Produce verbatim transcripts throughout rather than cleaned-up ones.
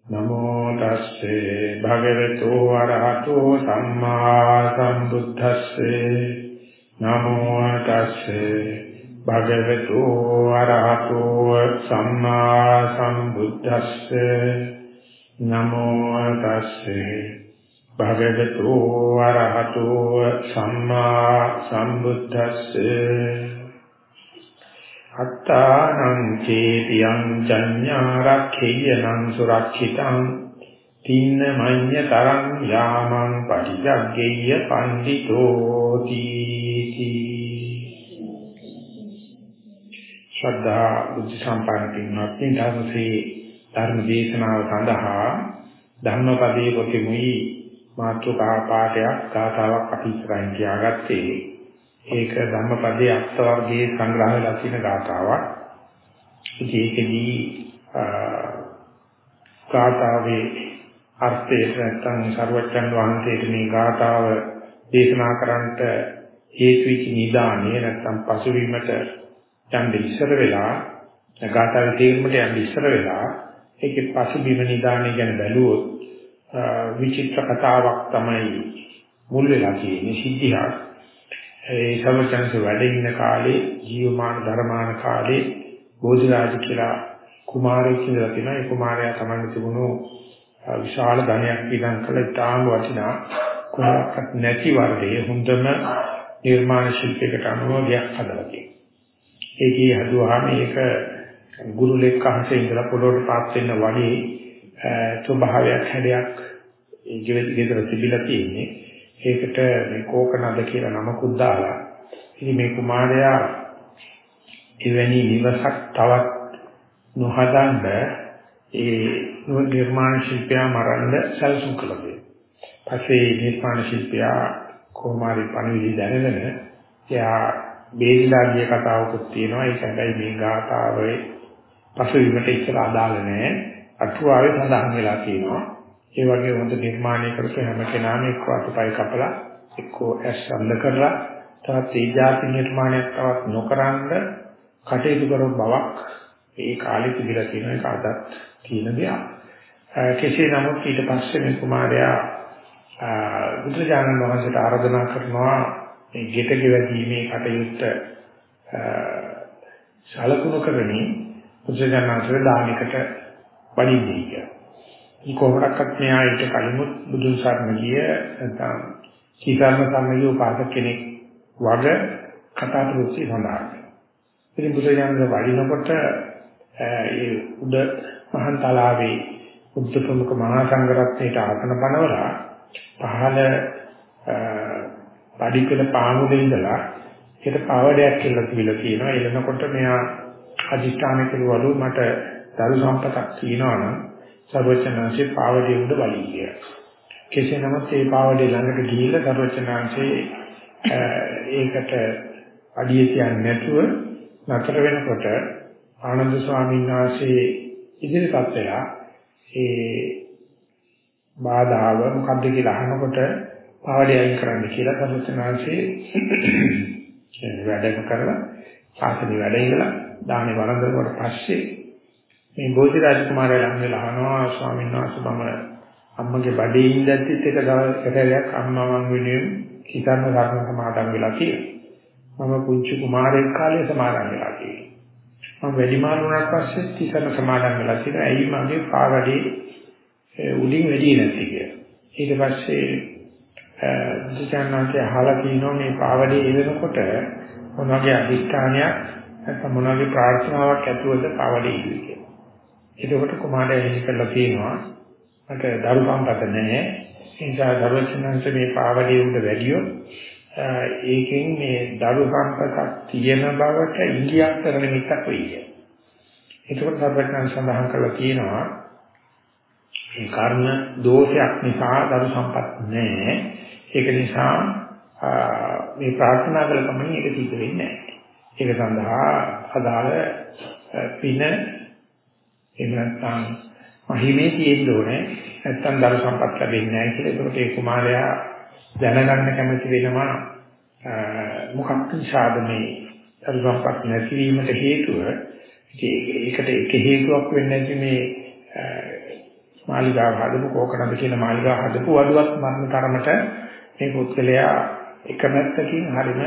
නමෝ තස්සේ භගවතු වරහතෝ සම්මා සම්බුද්දස්සේ නමෝ තස්සේ භගවතු වරහතෝ සම්මා සම්බුද්දස්සේ නමෝ තස්සේ භගවතු වරහතෝ සම්මා සම්බුද්දස්සේ අත්තානං චේතියං ජඤ්ඤාරක්ඛේයනං සුරක්ෂිතං තින්න මඤ්ඤ තරං යාමං පටිජග්ගේය පණ්ඩිතෝ තීති. ශ්‍රද්ධා බුද්ධ සම්පන්න පින්වත්නි, ධර්මසේ ධර්ම දේශනාව සඳහා ධම්මපදයේ පොතෙමුයි මාතෘකා පාඨයක් ගාථාවක් අපි ඉස්සරහින් තියාගත්තේ. ඒක ධම්මපදයේ අෂ්ට වර්ගයේ සංග්‍රහ වෙලා තියෙන ගාථාවක්. ඒකෙදී ගාථාවේ අර්ථය නැත්නම් සර්වචන් වහන්සේට මේ ගාථාව දේශනා කරන්නට හේතු වෙච්ච නිදානේ නැත්නම් පසුවීමට යම් ඉස්සර වෙලා ගාථාවේ තේරුමට යම් ඉස්සර වෙලා ඒකේ පසුබිම නිදානේ ගැන බැලුවොත් විචිත්‍ර කතාවක් තමයි මුල් වෙලා තියෙන්නේ. සිද්ධියක් ඒ සමචන්ස වැඩ ඉන්න කාලේ ජීවමාන ධර්මාන කාලේ බෝධිරාජ කියලා කුමාරයෙක් ඉඳලා තිනා. ඒ කුමාරයා තමයි තිබුණු විශාල ධනයක් විඳන් කළ ඉතාම වටිනා කුමාරයෙක් නැති වර්ගයේ හොඳම නිර්මාණ ශිල්පයකට අනුව ගයක් හදලා තියෙනවා. ඒකේ හදුවාම මේක ගුරුලෙක් අහසේ ඉඳලා පොළොවට පාත් වෙන්න වගේ ස්වභාවයක් හැඩයක් ඒ ජීවිත ගෙදර තිබිලා තියෙන්නේ. ඒකට මේ කෝකනද කියලා නමකුත් දාලා ඉතින් මේ කුමාරයා එවැනි නිවසක් තවත් නොහදන්න ඒ නිර්මාණ ශිල්පියා මරන්න සැලසුම් කළා. පස්සේ නිර්මාණ ශිල්පියා කුමාරි පණවිඩි දැනගෙන එයා බේරිලා ගිය කතාවකුත් තියෙනවා. ඒක හැබැයි මේ ගාථාවේ පසුබිමට ඉස්සර අදාළ නැහැ. අටුවාවේ සඳහන් වෙලා තියෙනවා. ඒ වගේ හොඳ නිර්මාණය කරපු හැම කෙනාම එක්ක අතපය කපලා එක්ක ඇස් අඳ කරලා තවත් ඒ જાති නිර්මාණයක් තවත් නොකරනද කටයුතු කරන බවක් ඒ කාලේ තිබිලා තියෙන එක අදත් තියෙන දෙයක්. කෙසේ නමුත් ඊට පස්සේ මේ කුමාරයා බුදුරජාණන් වහන්සේට ආරාධනා කරනවා මේ ගෙට ගෙවීමේ කටයුත්ත සලකුණු කරමින් බුදුරජාණන් වහන්සේ දානයකට වඩින්නේ කියලා. මේ කොහොමඩක්වත් මෙයා ඊට කලිමුත් බුදුන් සරණ ගිය නැත්නම් සීකර්ම සම්මියෝ පාසක කෙනෙක් වග කතා ප්‍රවෘත්ති සඳහන්. ඉතින් බුදුරජාණන් වඩිනකොට ඒ උඩ මහන් තලාවේ බුද්ධ ප්‍රමුඛ මහා සංඝරත්නයට ආසන බණවලා පහළ පඩිකල පාමුලේ ඉඳලා ඒකට පාවඩයක් කියලා තිබිලා තියෙනවා. එළනකොට මෙයා අධිෂ්ඨාන කෙරුවලු මට දරු සම්පතක් තියෙනවා නම් සර්වචනාංශේ පාවඩේ උඩ වලී කියලා. කෙසේ නමුත් ඒ පාවඩේ ළඟට ගිහිල්ලා සර්වචනාංශේ ඒකට අඩිය කියන්නේ නැතුව නතර වෙනකොට ආනන්ද ස්වාමීන් වහන්සේ ඉදිරිපත් වෙලා ඒ බාධාව මොකද්ද කියලා අහනකොට පාවඩේ අයින් කරන්න කියලා සර්වචනාංශේ වැඩම කරලා සාසනෙ වැඩ ඉඳලා දාහනේ වරන්දරකට පස්සේ මේ බෝධි රාජකුමාරයා ළඟ වෙලා අහනවා ස්වාමීන් වහන්සේ මම අම්මගේ බඩේ ඉඳද්දිත් එක දවසක් අම්මා මං වෙනුවෙන් හිතන්න ගන්න සමාදන් වෙලා තියෙනවා. මම පුංචි කුමාරයෙක් කාලේ සමාදන් වෙලා තියෙනවා. මම වැඩිමාල් වුණාට පස්සේ තිසරණ සමාදන් වෙලා තියෙනවා. ඇයි මගේ පාවඩේ උඩින් වැඩි නැති කියලා. ඊට පස්සේ දුචානන්සේ අහලා කියනවා මේ පාවඩේ ඉවෙනකොට මොනවාගේ අධිෂ්ඨානයක් නැත්නම් මොනවාගේ ප්‍රාර්ථනාවක් ඇතුවද පාවඩේ ඉන්නේ කියලා. එතකොට කුමාරයා එලි කරලා තියෙනවා මට දරු සම්පත නැහැ. ඒ නිසා දරුවචනංශ මේ පාවඩේ උඩ වැඩියොත් ඒකෙන් මේ දරු සම්පතක් තියෙන බවට ඉංගියක් කරන මිත්තක් වෙයි. එතකොට සර්වඥයන් සඳහන් කරලා තියෙනවා මේ කර්ම දෝෂයක් නිසා දරු සම්පත් නැහැ. ඒක නිසා මේ ප්‍රාර්ථනා කළ කමෙන් ඒක සිද්ධ වෙන්නේ නැහැ. ඒක සඳහා අදාළ පින එහෙම නැත්නම් මහිමේ තියෙන්න ඕනේ. නැත්නම් දරු සම්පත් ලැබෙන්නේ නැහැ කියලා. ඒකට ඒ කුමාරයා දැනගන්න කැමති වෙනවා මොකක්ද සාධනේ දරු සම්පත් නැතිවීමට හේතුව. ඒකට එක හේතුවක් වෙන්නේ නැති මේ මාලිගාව හදපු කෝකනද කියන මාලිගාව හදපු වඩුවක් මරණ තරමට මේ පුත්කලයා එකමැත්තකින් හරින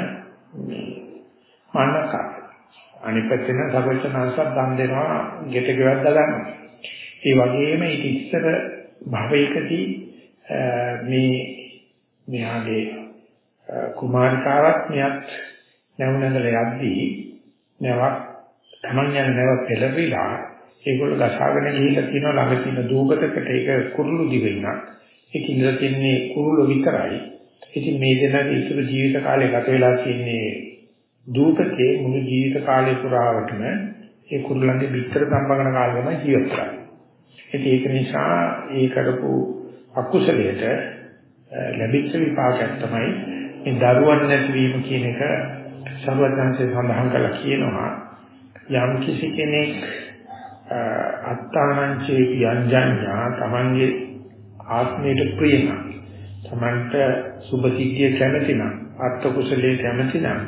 මානක අනිත් පැත්තෙන් සර්වචනාංශත් දන් දෙනවා ගෙට ගෙවද්ද ගන්නවා. ඒ වගේම ඊට ඉස්සර භවයකදී මේ මෙයාගේ කුමාරිකාවක් මෙයත් නැවුනඟල යද්දී නැවක් තමන් යන නැව පෙළවිලා ඒගොල්ලෝ ගසාගෙන ගිහිල්ලා තියෙනවා ළඟ තියෙන දූපතකට ඒක කුරුළු දිවෙන්නක්. ඒක ඉඳලා තින්නේ කුරුළු විතරයි. ඉතින් මේ දෙනාගේ ඉතුරු ජීවිත කාලය ගත වෙලා තින්නේ දූපතේ මුළු ජීවිත කාලය පුරාවටම ඒ කුරුල්ලන්ගේ පිටර සම්බන්ධන කාලෙම ජීවත් කරන්නේ. ඉතින් ඒක නිසා ඒ කරපු අකුසලයට ලැබිච්ච විපාකයක් තමයි මේ දරුවන් නැතිවීම කියන එක සර්වඥාන්සේ සඳහන් කළා කියනවා. යම් කිසි කෙනෙක් අත්තානංචේ යංජඤ්ඤා තමන්ගේ ආත්මයට ප්‍රිය නම් තමන්ට සුභසිද්ධිය කැමති නම් අර්ථ කුසලයේ කැමති නම්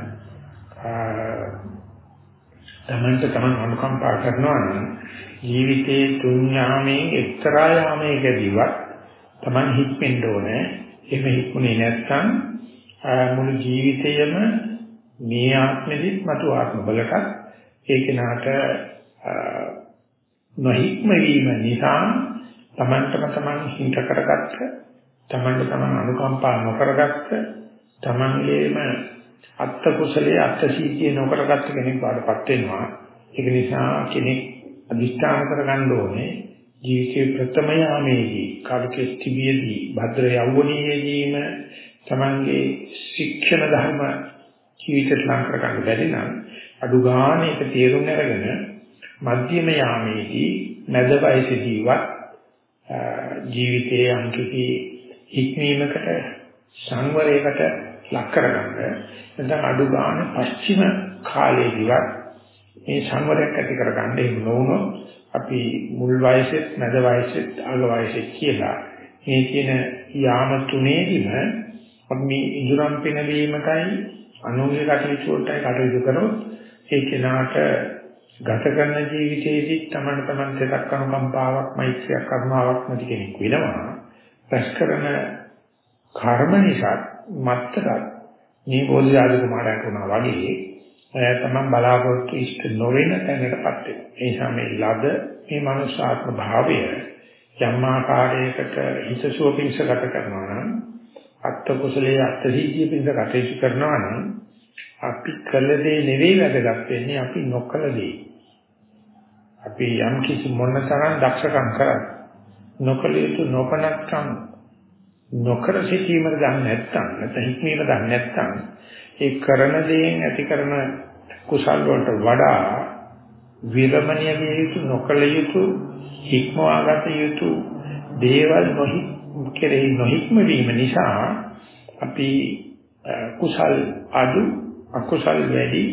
තමන්ට තමන් අනුකම්පා කරනවා නම් ජීවිතයේ තුන් යාමේ එක්තරා යාමයකදීවත් තමන් හික්මෙන්න ඕනේ. එහෙම හික්මුනේ නැත්නම් මුළු ජීවිතයම මේ ආත්මෙදිත් මතු ආත්ම බලකට ඒ කෙනාට නොහික්ම වීම නිසා තමන්ටම තමන් හිත කරගත්ත තමන්ට තමන් අනුකම්පා නොකරගත්ත තමන්ගේම අත්ත කුසලයේ අත්ත සීතිය නොකරගත්ත කෙනෙක් වඩපත් වෙනවා. ඒක නිසා කෙනෙක් අදිෂ්ඨාන කරගන්න ඕනේ ජීවිතේ ප්‍රථම යාමේදී කාලිකේ තිබියදී භද්‍ර යෞවනයේදීම තමන්ගේ ශික්ෂණ ධර්ම ජීවිතයට ලං කරගන්න බැරි නම් අඩු ගානේ ඒක තේරුම් අරගෙන මධ්‍යම යාමේදී මැද වයසේදීවත් ජීවිතයේ අන්තිකී හික්මීමකට සංවරයකට ලක් කරගන්න නැත්නම් අඩු ගානේ පස්චිම කාලයේදීවත් මේ සංවරයක් ඇති කරගන්න එහෙම නොවුනොත් අපි මුල් වයසෙත් මැද වයසෙත් අග වයසෙත් කියලා මේ කියන යාම තුනේදීම අපි මේ ඉඳුරම් පිනවීමකයි අනුන්ගේ කටයුතු වලටයි කටයුතු කරොත් ඒ කෙනාට ගත කරන ජීවිතයේදී තමන් තමන් දෙයක් අනුකම්පාවක් මෛත්‍රියක් කරුණාවක් නැති කෙනෙක් වෙනවා. රැස් කරන කර්ම නිසා මත්තර මේ බෝධිආදී කුමාරයන් වුණා වගේ තමන් බලාපොරොත්තු ඉෂ්ට නොවන තැනකටපත් වෙනවා. ඒ නිසා මේ ලද මේ මනුෂ්‍යාත්ම භාවය යම් ආකාරයකට හිතසුව පිණිස ගත කරනවා නම් අත්ත කුසලයේ අත්ත සිද්ධිය පිණිස කටයුතු කරනවා නම් අපි කළ දේ නෙවෙයි වැදගත් වෙන්නේ අපි නොකළ දේ. අපි යම් කිසි මොන තරම් දක්ෂකම් කරත් නොකළ යුතු නොකනක්කම් නොකර සිටීමද දන්නේ නැත්නම් නැත්නම් හික්මීම දන්නේ නැත්නම් ඒ කරන දේෙන් ඇති කරන කුසල් වලට වඩා විරමණීය විය යුතු නොකළ යුතු හික්මවාගත යුතු දේවල් නොහි කෙරෙහි නොහික්ම වීම නිසා අපි කුසල් අඩු අකුසල් වැඩි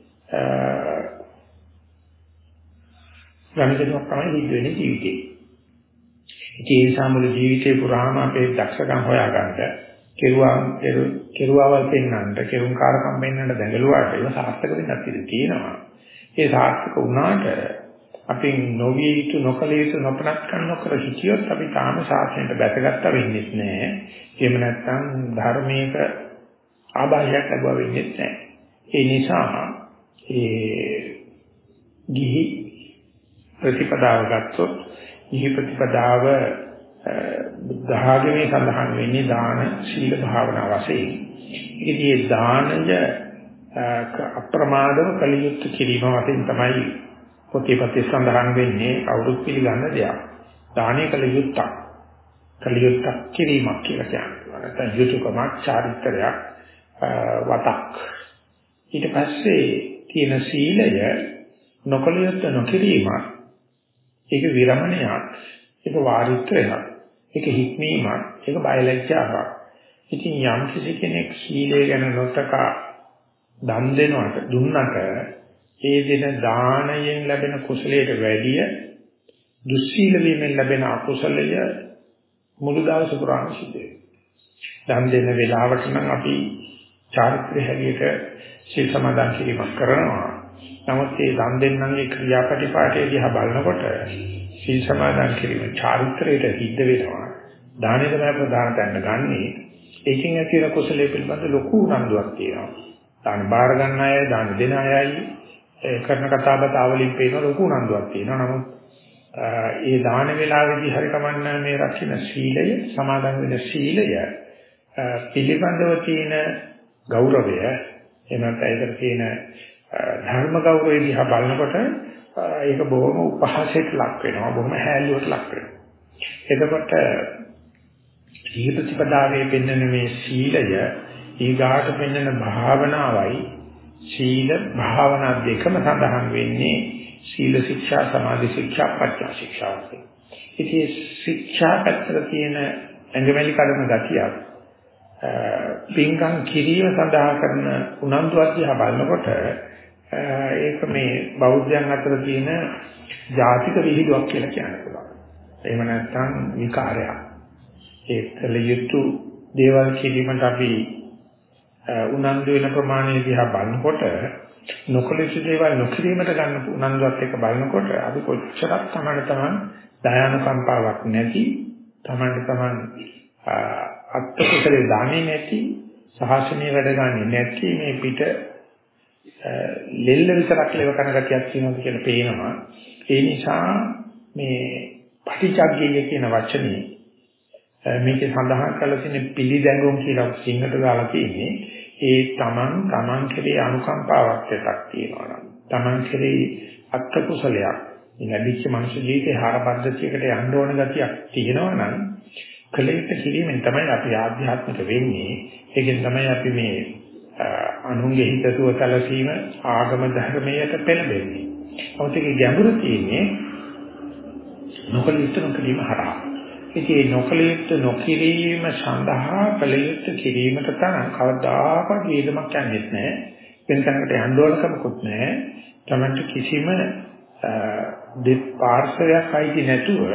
ගණිතයක් තමයි හිතෙන්නේ ජීවිතේ. ඒ සාමුල ජීවිතේ පුරාම අපේ දක්ෂකම් හොයාගන්න කෙරුවා කෙරුවාවල් පෙන්නන්න කෙරුම් කාර්කම් පෙන්නන්න දැඟලුවාට ඒක සාර්ථක වෙන්නත් ඉඩ තියෙනවා. ඒ සාර්ථක වුණාට අපි නොවිය යුතු නොකළ යුතු නොපනත්කම් නොකර හිටියොත් අපි තාම ශාසනයට බැසගත්තා වෙන්නේ නැහැ. එහෙම නැත්නම් ධර්මයක ආභාෂයක් ලැබුවා වෙන්නේ නැහැ. ඒ නිසා ඒ ගිහි ප්‍රතිපදාව ගත්තොත් ගිහි ප්‍රතිපදාව බුද්ධ ආගමේ සඳහන් වෙන්නේ දාන සීල භාවනා වශයෙන්. ඉතින් මේ දානය අප්‍රමාදව කලියුත් කිරීම වශයෙන් තමයි පොතේපතේ සඳහන් වෙන්නේ අවුරුදු පිළිගන්න දෙයක්. දානය කලියුත්තක් කලියුත්තක් කිරීමක් කියලා කියනවා. නැත්නම් යුතුයකමක් චාරිත්‍රයක් වතක්. ඊට පස්සේ තියෙන සීලය නොකලියුත් නොකිරීමක්. ඒක විරමණයක්. ඒක වාරිත්‍රයක්. ඒක හික්මීමක්. ඒක බයලජ්ජාවක්. ඉතින් යම් කිසි කෙනෙක් සීලය ගැන නොතකා දන් දෙනවට දුන්නට ඒ දෙන දානයෙන් ලැබෙන කුසලයට වැඩිය දුස්සීල වීමෙන් ලැබෙන අකුසලය මුළු දවස පුරාම සිද්ධ වෙනවා. දන් දෙන වෙලාවට නම් අපි චාරිත්‍ර හැටියට සීල් සමාදන් කිරීමක් කරනවා. නමුත් මේ දන් දෙන්නන්ගේ ක්‍රියාපටිපාටිය දිහා බලනකොට සීල් සමාදන් කිරීම චාරිත්‍රයට සිද්ධ වෙනවා. දානෙ තමයි ප්‍රධාන තැන ගන්නෙ. ඒකෙන් ඇති වෙන කුසලයේ පිළිබඳ ලොකු උනන්දුවක් තියෙනවා. දාන බාර ගන්න අය, දාන දෙන අයයි කරන කතා බහ වලින් පේන ලොකු උනන්දුවක් තියෙනවා. නමුත් ඒ දාන වේලාවේදී හරි කමන්න මේ රකින්න සීලය, සමාදන් වෙන සීලය පිළිබඳව තියෙන ගෞරවය, එනකට ඒකට තියෙන ධර්ම ගෞරවය දිහා බලනකොට ඒක බොහොම උපහාසයට ලක් වෙනවා, බොහොම හැල්ලුවට ලක් වෙනවා. එතකොට සීල ප්‍රතිපදාවේ පෙන්වන මේ සීලය ඊගාට පෙන්වන භාවනාවයි සීල භාවනා දෙකම සඳහන් වෙන්නේ සීල ශික්ෂා, සමාධි ශික්ෂා, ප්‍රඥා ශික්ෂා වශයෙන්. ඉතින් ශික්ෂා පැත්තට තියෙන ඇඟමැලි කඩන ගතියක් පින්කම් කිරීම සඳහා කරන උනන්දුවක් දිහා බලනකොට ඒක මේ බෞද්ධයන් අතර තියෙන ජාතික විහිළුවක් කියලා කියන්න පුළුවන්. එහෙම නැත්නම් විකාරයක්. ඒ කල යුතු දේවල් කිරීමට අපි උනන්දු වෙන ප්‍රමාණය දිහා බලනකොට නොකල යුතු දේවල් නොකිරීමට ගන්න උනන්දුවත් එක්ක බලනකොට අපි කොච්චරක් තමයි තමන් දයානුකම්පාවක් නැති, තමන්ට තමන් අත්කුසලේ දාන්නේ නැති, සාසනීය වැඩ ගන්නේ නැති මේ පිට ලෙල්ල විතරක් ලෙව කරන ගතියක් තියෙනවා කියලා පේනවා. ඒ නිසා මේ පටිච්චග්ගය කියන වචනේ මේකේ සඳහන් කරලා තියෙන පිළිදැඟුම් කියලා සිංහලට දාලා තියෙන්නේ ඒ තමන් තමන් කෙරේ අනුකම්පාවක් එකක් තියෙනවා නම්, තමන් කෙරේ අත්කුසලයක් ලැබිච්ච මනුෂ්‍ය ජීවිතේ හාර පද්ධතියකට යන්න ඕන ගතියක් තියෙනවා නම් කලිත කිරීමෙන් තමයි අපි ආධ්‍යාත්මික වෙන්නේ. ඒකෙන් තමයි අපි මේ අනුන්ගේ හිතසුව සැලසීම ආගම ධර්මයට පෙළඹෙන්නේ. අවශ්‍යකේ ගැඹුරු තියෙන්නේ නොකලිත නොකිරීම හරහා. ඉතින් නොකලිත නොකිරීම සඳහා කලිත කිරීමට තරම් කවදාකවත් වේදමක් යන්නේ නැහැ. වෙන තැනකට යන්න ඕනකමකුත් නැහැ. තමයි කිසිම දෙපාර්ශ්වයක් අයිති නැතුව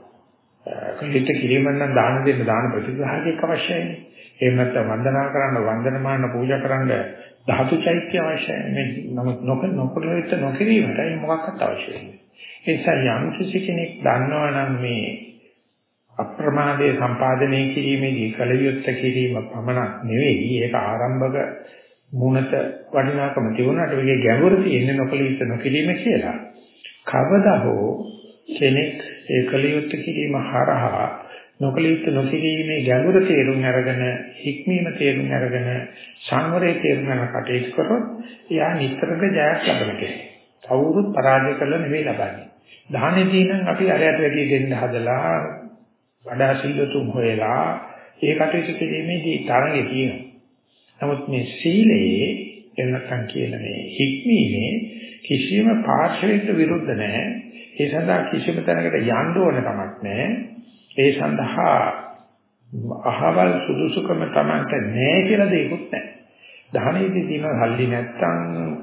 කලිත කිරීම නම් දාන දෙන්න දාන ප්‍රතිග්‍රහයක් අවශ්‍යයි. එහෙම නැත්නම් වන්දනා කරන්න, වන්දනමාන පූජා කරන්න ධාතු චෛත්‍ය අවශ්‍යයි. මේ නමුත් නොක නොකලිත නොකිරීමටයි මොකක්වත් අවශ්‍ය වෙන්නේ. ඒ නිසා යම් කිසි කෙනෙක් දන්නවා නම් මේ අප්‍රමාදයේ සම්පාදනය කිරීමේදී කලියුත්ත කිරීම පමණක් නෙවෙයි, ඒක ආරම්භක මුණත වටිනාකම තිබුණාට ඒකේ ගැඹුර තියෙන්නේ නොකලියුත්ත නොකිරීම කියලා. කවදා හෝ කෙනෙක් ඒ කලියුත්ත කිරීම හරහා නොකලියුත්ත නොකිරීමේ ගැඹුර තේරුම් අරගෙන, හික්මීම තේරුම් අරගෙන, සංවරයේ තේරුම් ගන්න කටයුතු කරොත් එයා නිතරම ජයක් ලබන කෙනෙක්. කවුරුත් පරාජය කරලා නෙවෙයි ලබන්නේ. දානෙදී නම් අපි අරයට වැඩි දෙන්න හදලා වඩා සීලතුම් හොයලා ඒ කටයුතු කිරීමේදී තරඟේ තියෙනවා. නමුත් මේ සීලයේ එන්නකම් කියන මේ හික්මීමේ කිසිම පාර්ශවයකට විරුද්ධ නැහැ. ඒ සඳහා කිසිම තැනකට යන්න ඕන කමක් නැහැ. ඒ සඳහා අහවල් සුදුසුකම Tamanට නැහැ කියලා දෙයක්වත් නැහැ. දහණේදී තියෙන හල්ලි නැත්තම්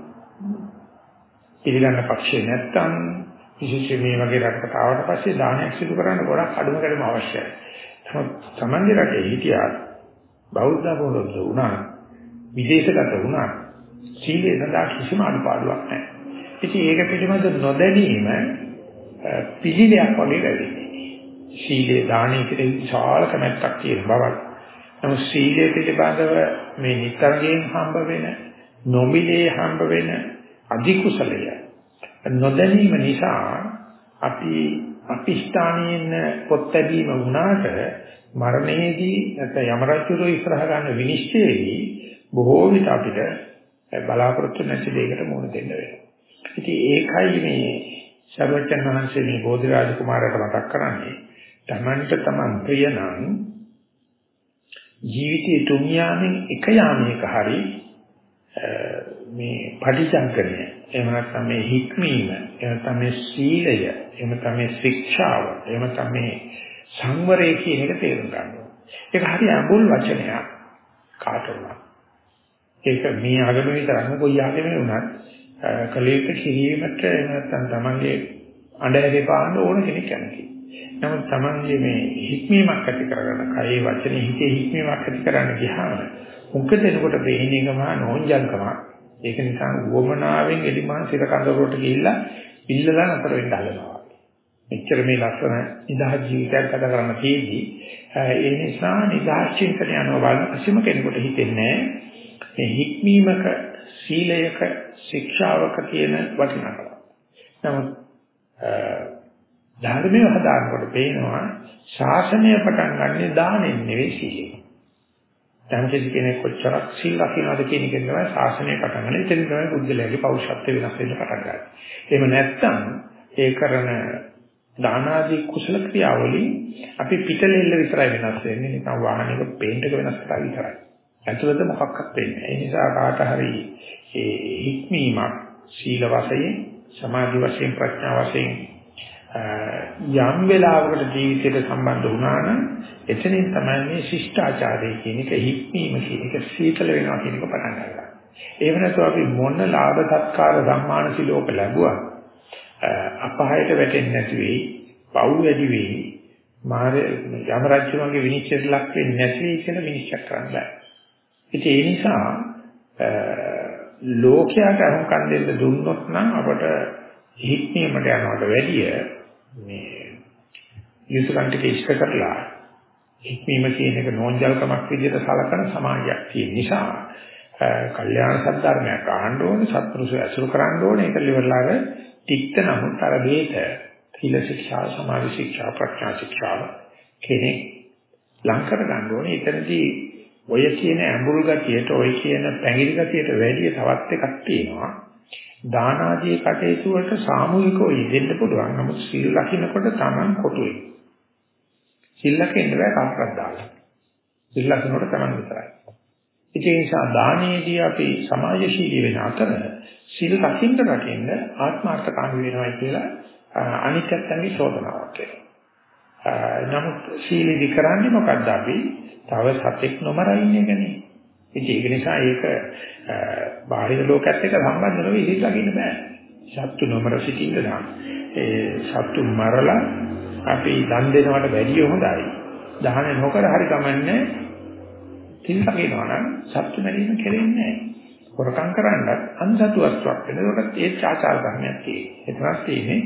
පිළිගන්න පක්ෂේ නැත්තම් විශේෂයෙන් මේ වගේ රටකට ආවට පස්සේ දානයක් සිදු කරන්න ගොඩක් අඩුම කැඩුම අවශ්‍යයි. තමන්ගේ රටේ හිටියා බෞද්ධ බෝලොත් වුණා, විදේශගත වුණා, සීලේ සඳහා කිසිම අනුපාඩුවක් නැහැ. ඉතින් ඒක පිළිබඳ නොදැනීම පිළිලයක් වගේ වෙන්නේ. සීලේ දානයේ කෙරෙහි විශාල කැමැත්තක් තියෙන බවක්. නමුත් සීලේ පිළිබඳව මේ නිතරයෙන් හම්බ වෙන, නොමිලේ හම්බ වෙන අධිකුසලය නොදැනීම නිසා අපි අපි ස්ථානීයන පොත් ලැබීම වුණාට මරණයේදී නැත්නම් යම රජුගේ ඉස්සරහ ගන්න විනිශ්චයේදී බොහෝ විට අපිට බලාපොරොත්තු නැති දෙයකට මුහුණ දෙන්න වෙනවා. ඉතින් ඒකයි මේ සර්වඥ වහන්සේ මේ බෝධිරාජ කුමාරයාට මතක් කරන්නේ. තමන්ට තමන් ප්‍රිය නම් ජීවිතයේ තුන් යාමෙන් එක යාමයක හරි මේ පටිච්චසමුප්පාදය, එහෙම නැත්නම් මේ හික්මීම, එහෙම නැත්නම් මේ සීලය, එහෙම නැත්නම් මේ ශික්ෂාව, එහෙම නැත්නම් මේ සංවරය කියන එක තේරුම් ගන්න ඕනේ. ඒක හරි අඹුල් වචනයක් කාටවත්. ඒක මේ ආගම විතරක් නෙවෙයි ආගමේ වුණත් කලීක කිරීමට නැත්නම් තමන්ගේ අඬහැරේ පාන්න ඕන කෙනෙක් යන්නේ. නමුත් තමන්ගේ මේ හික්මීමක් ඇති කරගන්න, කයේ වචනේ හිතේ හික්මීමක් ඇති කරන්න ගියාම මුක දෙනකොට වෙන්නේ ගම නෝන්ජල්කම. ඒක නිසා වොමනාවෙන් එලිමහන් සිර කඳවුරට ගිහිල්ලා පිල්ලලා නතර වෙන්න හදනවා. මෙච්චර මේ ලස්සන නිදහස් ජීවිතයක් ගත කරන්න තියෙද්දි ඒ නිසා නිදහස් චින්තන යනවා බලන කිසිම කෙනෙකුට හිතෙන්නේ මේ හික්මීමක සීලයක ශික්ෂාවක තියෙන වටිනාකම. නමුත් ධර්මයේ හදානකොට පේනවා ශාසනය පටන් ගන්නෙ දානෙන් නෙවෙයි සීලෙන්. දැන් කෙනෙක් කොච්චරක් සීල රකින්නද කියන එක තමයි ශාසනය පටන් ගන්න. එතන තමයි බුද්ධලයාගේ පෞරුෂත්වය වෙනස් වෙන්න පටන් ගන්නේ. එහෙම නැත්නම් ඒ කරන දාන ආදී කුසල ක්‍රියාවලින් අපි පිටලෙල්ල විතරයි වෙනස් වෙන්නේ. නිකන් වාහනයක පේන්ට් එක වෙනස් කරලා විතරයි. ඇතුළත මොකක්වත් වෙන්නේ නැහැ. ඒ නිසා කාට හරි ඒ හික්මීමක් සීල වශයෙන්, සමාධි වශයෙන්, ප්‍රඥා වශයෙන් යම් වෙලාවකට ජීවිතයට සම්බන්ධ වුණා නම් එතනින් තමයි මේ ශිෂ්ටාචාරය කියන එක හික්මීම කියන එක සීතල වෙනවා කියන එක පටන් ගන්නවා. ඒව නැතුව අපි මොන ලාභ සත්කාර සම්මාන සිලෝක ලැබුවා අපහායට වැටෙන්නේ නැති වෙයි, පව් වැඩි වෙයි, මාර යම රජුගේ විනිශ්චයට ලක් වෙන්නේ නැති වෙයි කියලා විනිශ්චය කරන්න බෑ. ඉතින් ඒ නිසා ලෝකයට අහුම්කම් දෙන්න දුන්නොත් නම් අපට හික්මීමට යනවට වැඩිය මේ යුතුයකම් ටික ඉෂ්ට කරලා හික්මීම කියන එක නෝන්ජල්කමක් විදිහට සලකන සමාජයක් තියෙන නිසා කල්යාණ සද්ධර්මයක් අහන්න ඕනේ, සත්පුරුෂය අසුර කරන්න ඕනේ. ඒක liverලාර තික්ත නමුත් අර බේත සීල ශික්ෂා, සමාධි ශික්ෂා, ප්‍රඥා ශික්ෂා කෙනෙක් ලං කර ගන්න ඕනේ. එතනදී ඔය කියන අඹුල් ගතියට, ඔය කියන පැංගිරි ගතියට වැඩිය තවත් එකක් තියෙනවා. දාන ආදී කටයුතු වලට සාමූහිකව යෙදෙන්න පුළුවන්. නමුත් සීල ලකිනකොට Taman කොටුයි. සීල ලකින්න බෑ කාටවත් දාලා. සීල ලකිනකොට Taman විතරයි. ඒ නිසා දානයේදී අපි සමාජශීලී වෙන අතර සීල ලකින්න රකින්න ආත්මාර්ථකාමී වෙනවා කියලා අනිත්‍යත්වයේ චෝදනාවක් වෙනවා. නමුත් සීලෙදි කරන්නේ මොකද්ද අපි? තව සතෙක් නොමරා ඉන්න එකනේ. ඒක නිසා ඒක බාහිර ලෝකයේත් එක්ක සම්බන්ධ නොවි සීල ලකින්න බෑ. සත්තු නොමර සිටින්න නම් ඒ සත්තු මරලා අපි දන් දෙනවට වැඩිය හොඳයි. දහන නොකර හරි කමන්නේ සීල ලකිනවා නම් සත්තු මැරීම කෙරෙන්නේ නැහැ. හොරකම් කරන්නත් අන්සතු වස්තුවක් වෙනකොට ඒ ආචාර ධර්මයක් තියෙනවා. ඒතරක් තියෙන්නේ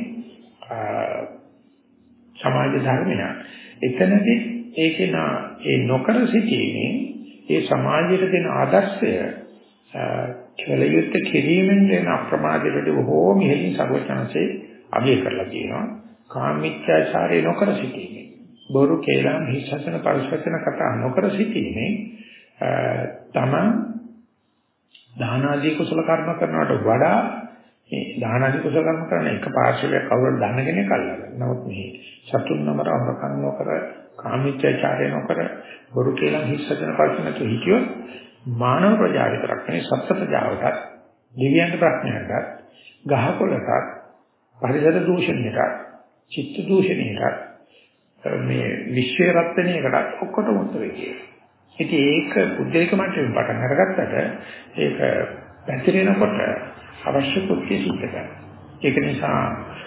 සමාජ ධර්මයක්. එතනදී ඒකේ නා ඒ නොකර සිටීමේ ඒ සමාජයට දෙන ආදර්ශය කෙලියුත් කිරීමෙන් දෙන අප්‍රමාදයට බොහෝ මිහිරින් සර්වඥාන්සේ අගය කරලා තියෙනවා. කාමීච්ඡාචාරය නොකර සිටීමේ, බොරු කේලම් හිස්සසන පරිසවචන කතා නොකර සිටීමේ තමන් දාන ආදී කුසල කර්ම කරනවට වඩා මේ දාන ආදී කුසල කර්ම කරන එක පාර්ශවයක් කවුරුද දන්න කෙනෙක් අල්ලගන්න. නමුත් මේ සතුන් නමර අමරකම් නොකර, කාමීච්ඡාචාරය නොකර, බොරු කේලම් හිස්සසන පරිසවචන තු හිතියොත් මානව ප්‍රජා විතරක් නෙවෙයි සත්ත්ව ප්‍රජාවටත්, දිව්‍යයන්ට ප්‍රඥාවටත්, ගහකොළටත්, පරිසර දූෂණයටත්, චිත්ත දූෂණයටත්, මේ විශ්ව රත්නයකටත් ඔක්කොටම උත්තර වෙයි. ඉතින් ඒක බුද්ධික මට්ටමින් පටන් අරගත්තට ඒක පැතිරෙනකොට අවශ්‍ය කුක්කිය සිද්ධ කරනවා. ඒක නිසා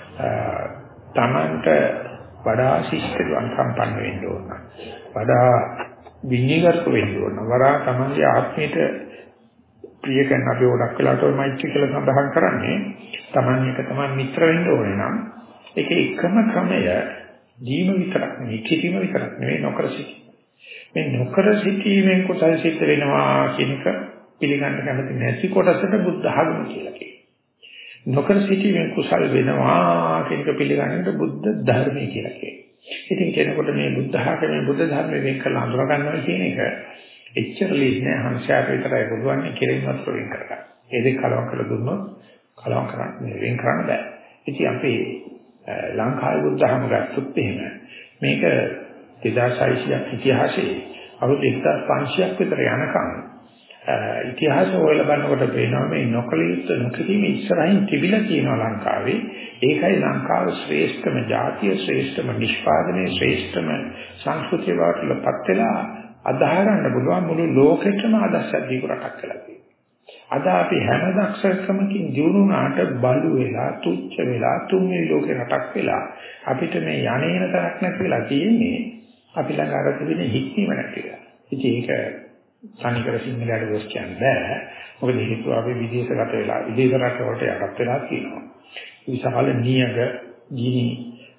තමන්ට වඩා ශිෂ්ටවන් සම්පන්න වෙන්න ඕන. වඩා විනීගත වෙන්න ඕන. වඩා තමන්ගේ ආත්මයට ප්‍රිය කරන අපි ඔඩක් වෙලාට ඔය මෛත්‍රී කියලා සඳහන් කරන්නේ තමන් එක තමන් මිත්‍ර වෙන්න ඕනේ නම් ඒකේ එකම ක්‍රමය දීම විතරක් නෙවෙයි, කිරීම විතරක් නෙවෙයි, නොකර සිටීම. මේ නොකර සිටීමෙන් කුසල සිද්ධ වෙනවා කියන එක පිළිගන්න කැමති නැති කොටසට බුද්ධ ධර්ම කියලා කියනවා. නොකර සිටීමෙන් කුසල වෙනවා කියන එක පිළිගන්නට බුද්ධ ධර්මය කියලා කියනවා. ඉතින් කෙනෙකුට මේ බුද්ධ ධර්මයේ බුද්ධ ධර්මයේ වෙන් කරලා අඳුර ගන්නවා කියන එක එච්චර ලේසි නෑ. හංසයාට විතරයි පුළුවන් කෙරෙන්නවත් වෙන් කරගන්න. ඒ දෙක කලවම් කරලා දුන්නොත් කලවම් කරන්න වෙන් කරන්න බෑ. ඉතින් අපි ලංකාවේ බුද්ධ ධර්ම ගත්තොත් එහෙම මේක දෙදාස් හයසියයක් ඉතිහාසයේ අවුරුදු එක්දාස් පන්සියයක් විතර යනකම් ඉතිහාසය හොයලා බලනකොට පේනවා මේ නොකලියුත් නොකිරීම ඉස්සරහින් තිබිලා තියෙනවා ලංකාවේ. ඒකයි ලංකාව ශ්‍රේෂ්ඨම ජාතිය, ශ්‍රේෂ්ඨම නිෂ්පාදනයේ, ශ්‍රේෂ්ඨම සංස්කෘතිය වලටපත් වෙලා අදාහ ගන්න පුළුවන් මුළු ලෝකෙටම ආදර්ශයක් දීපු රටක් කියලා තියෙනවා. අද අපි හැම දක්ෂකමකින් ජීුණාට බලු වෙලා, තුච්ච වෙලා, තුන්වෙනි ලෝකේ රටක් වෙලා අපිට මේ යන්නේන තරක් නැතිලා තියෙන්නේ. අපි ළඟ අර තිබෙන හික්මීම නැතිලා. ඉතින් ඒක තනිකර සිංහලයට දොස් කියන්න බෑ. මොකද හේතුව අපි විදේශගත වෙලා, විදේශ රටවලට යටත් වෙලා තියෙනවා. විශාල නියඟ, ගිනි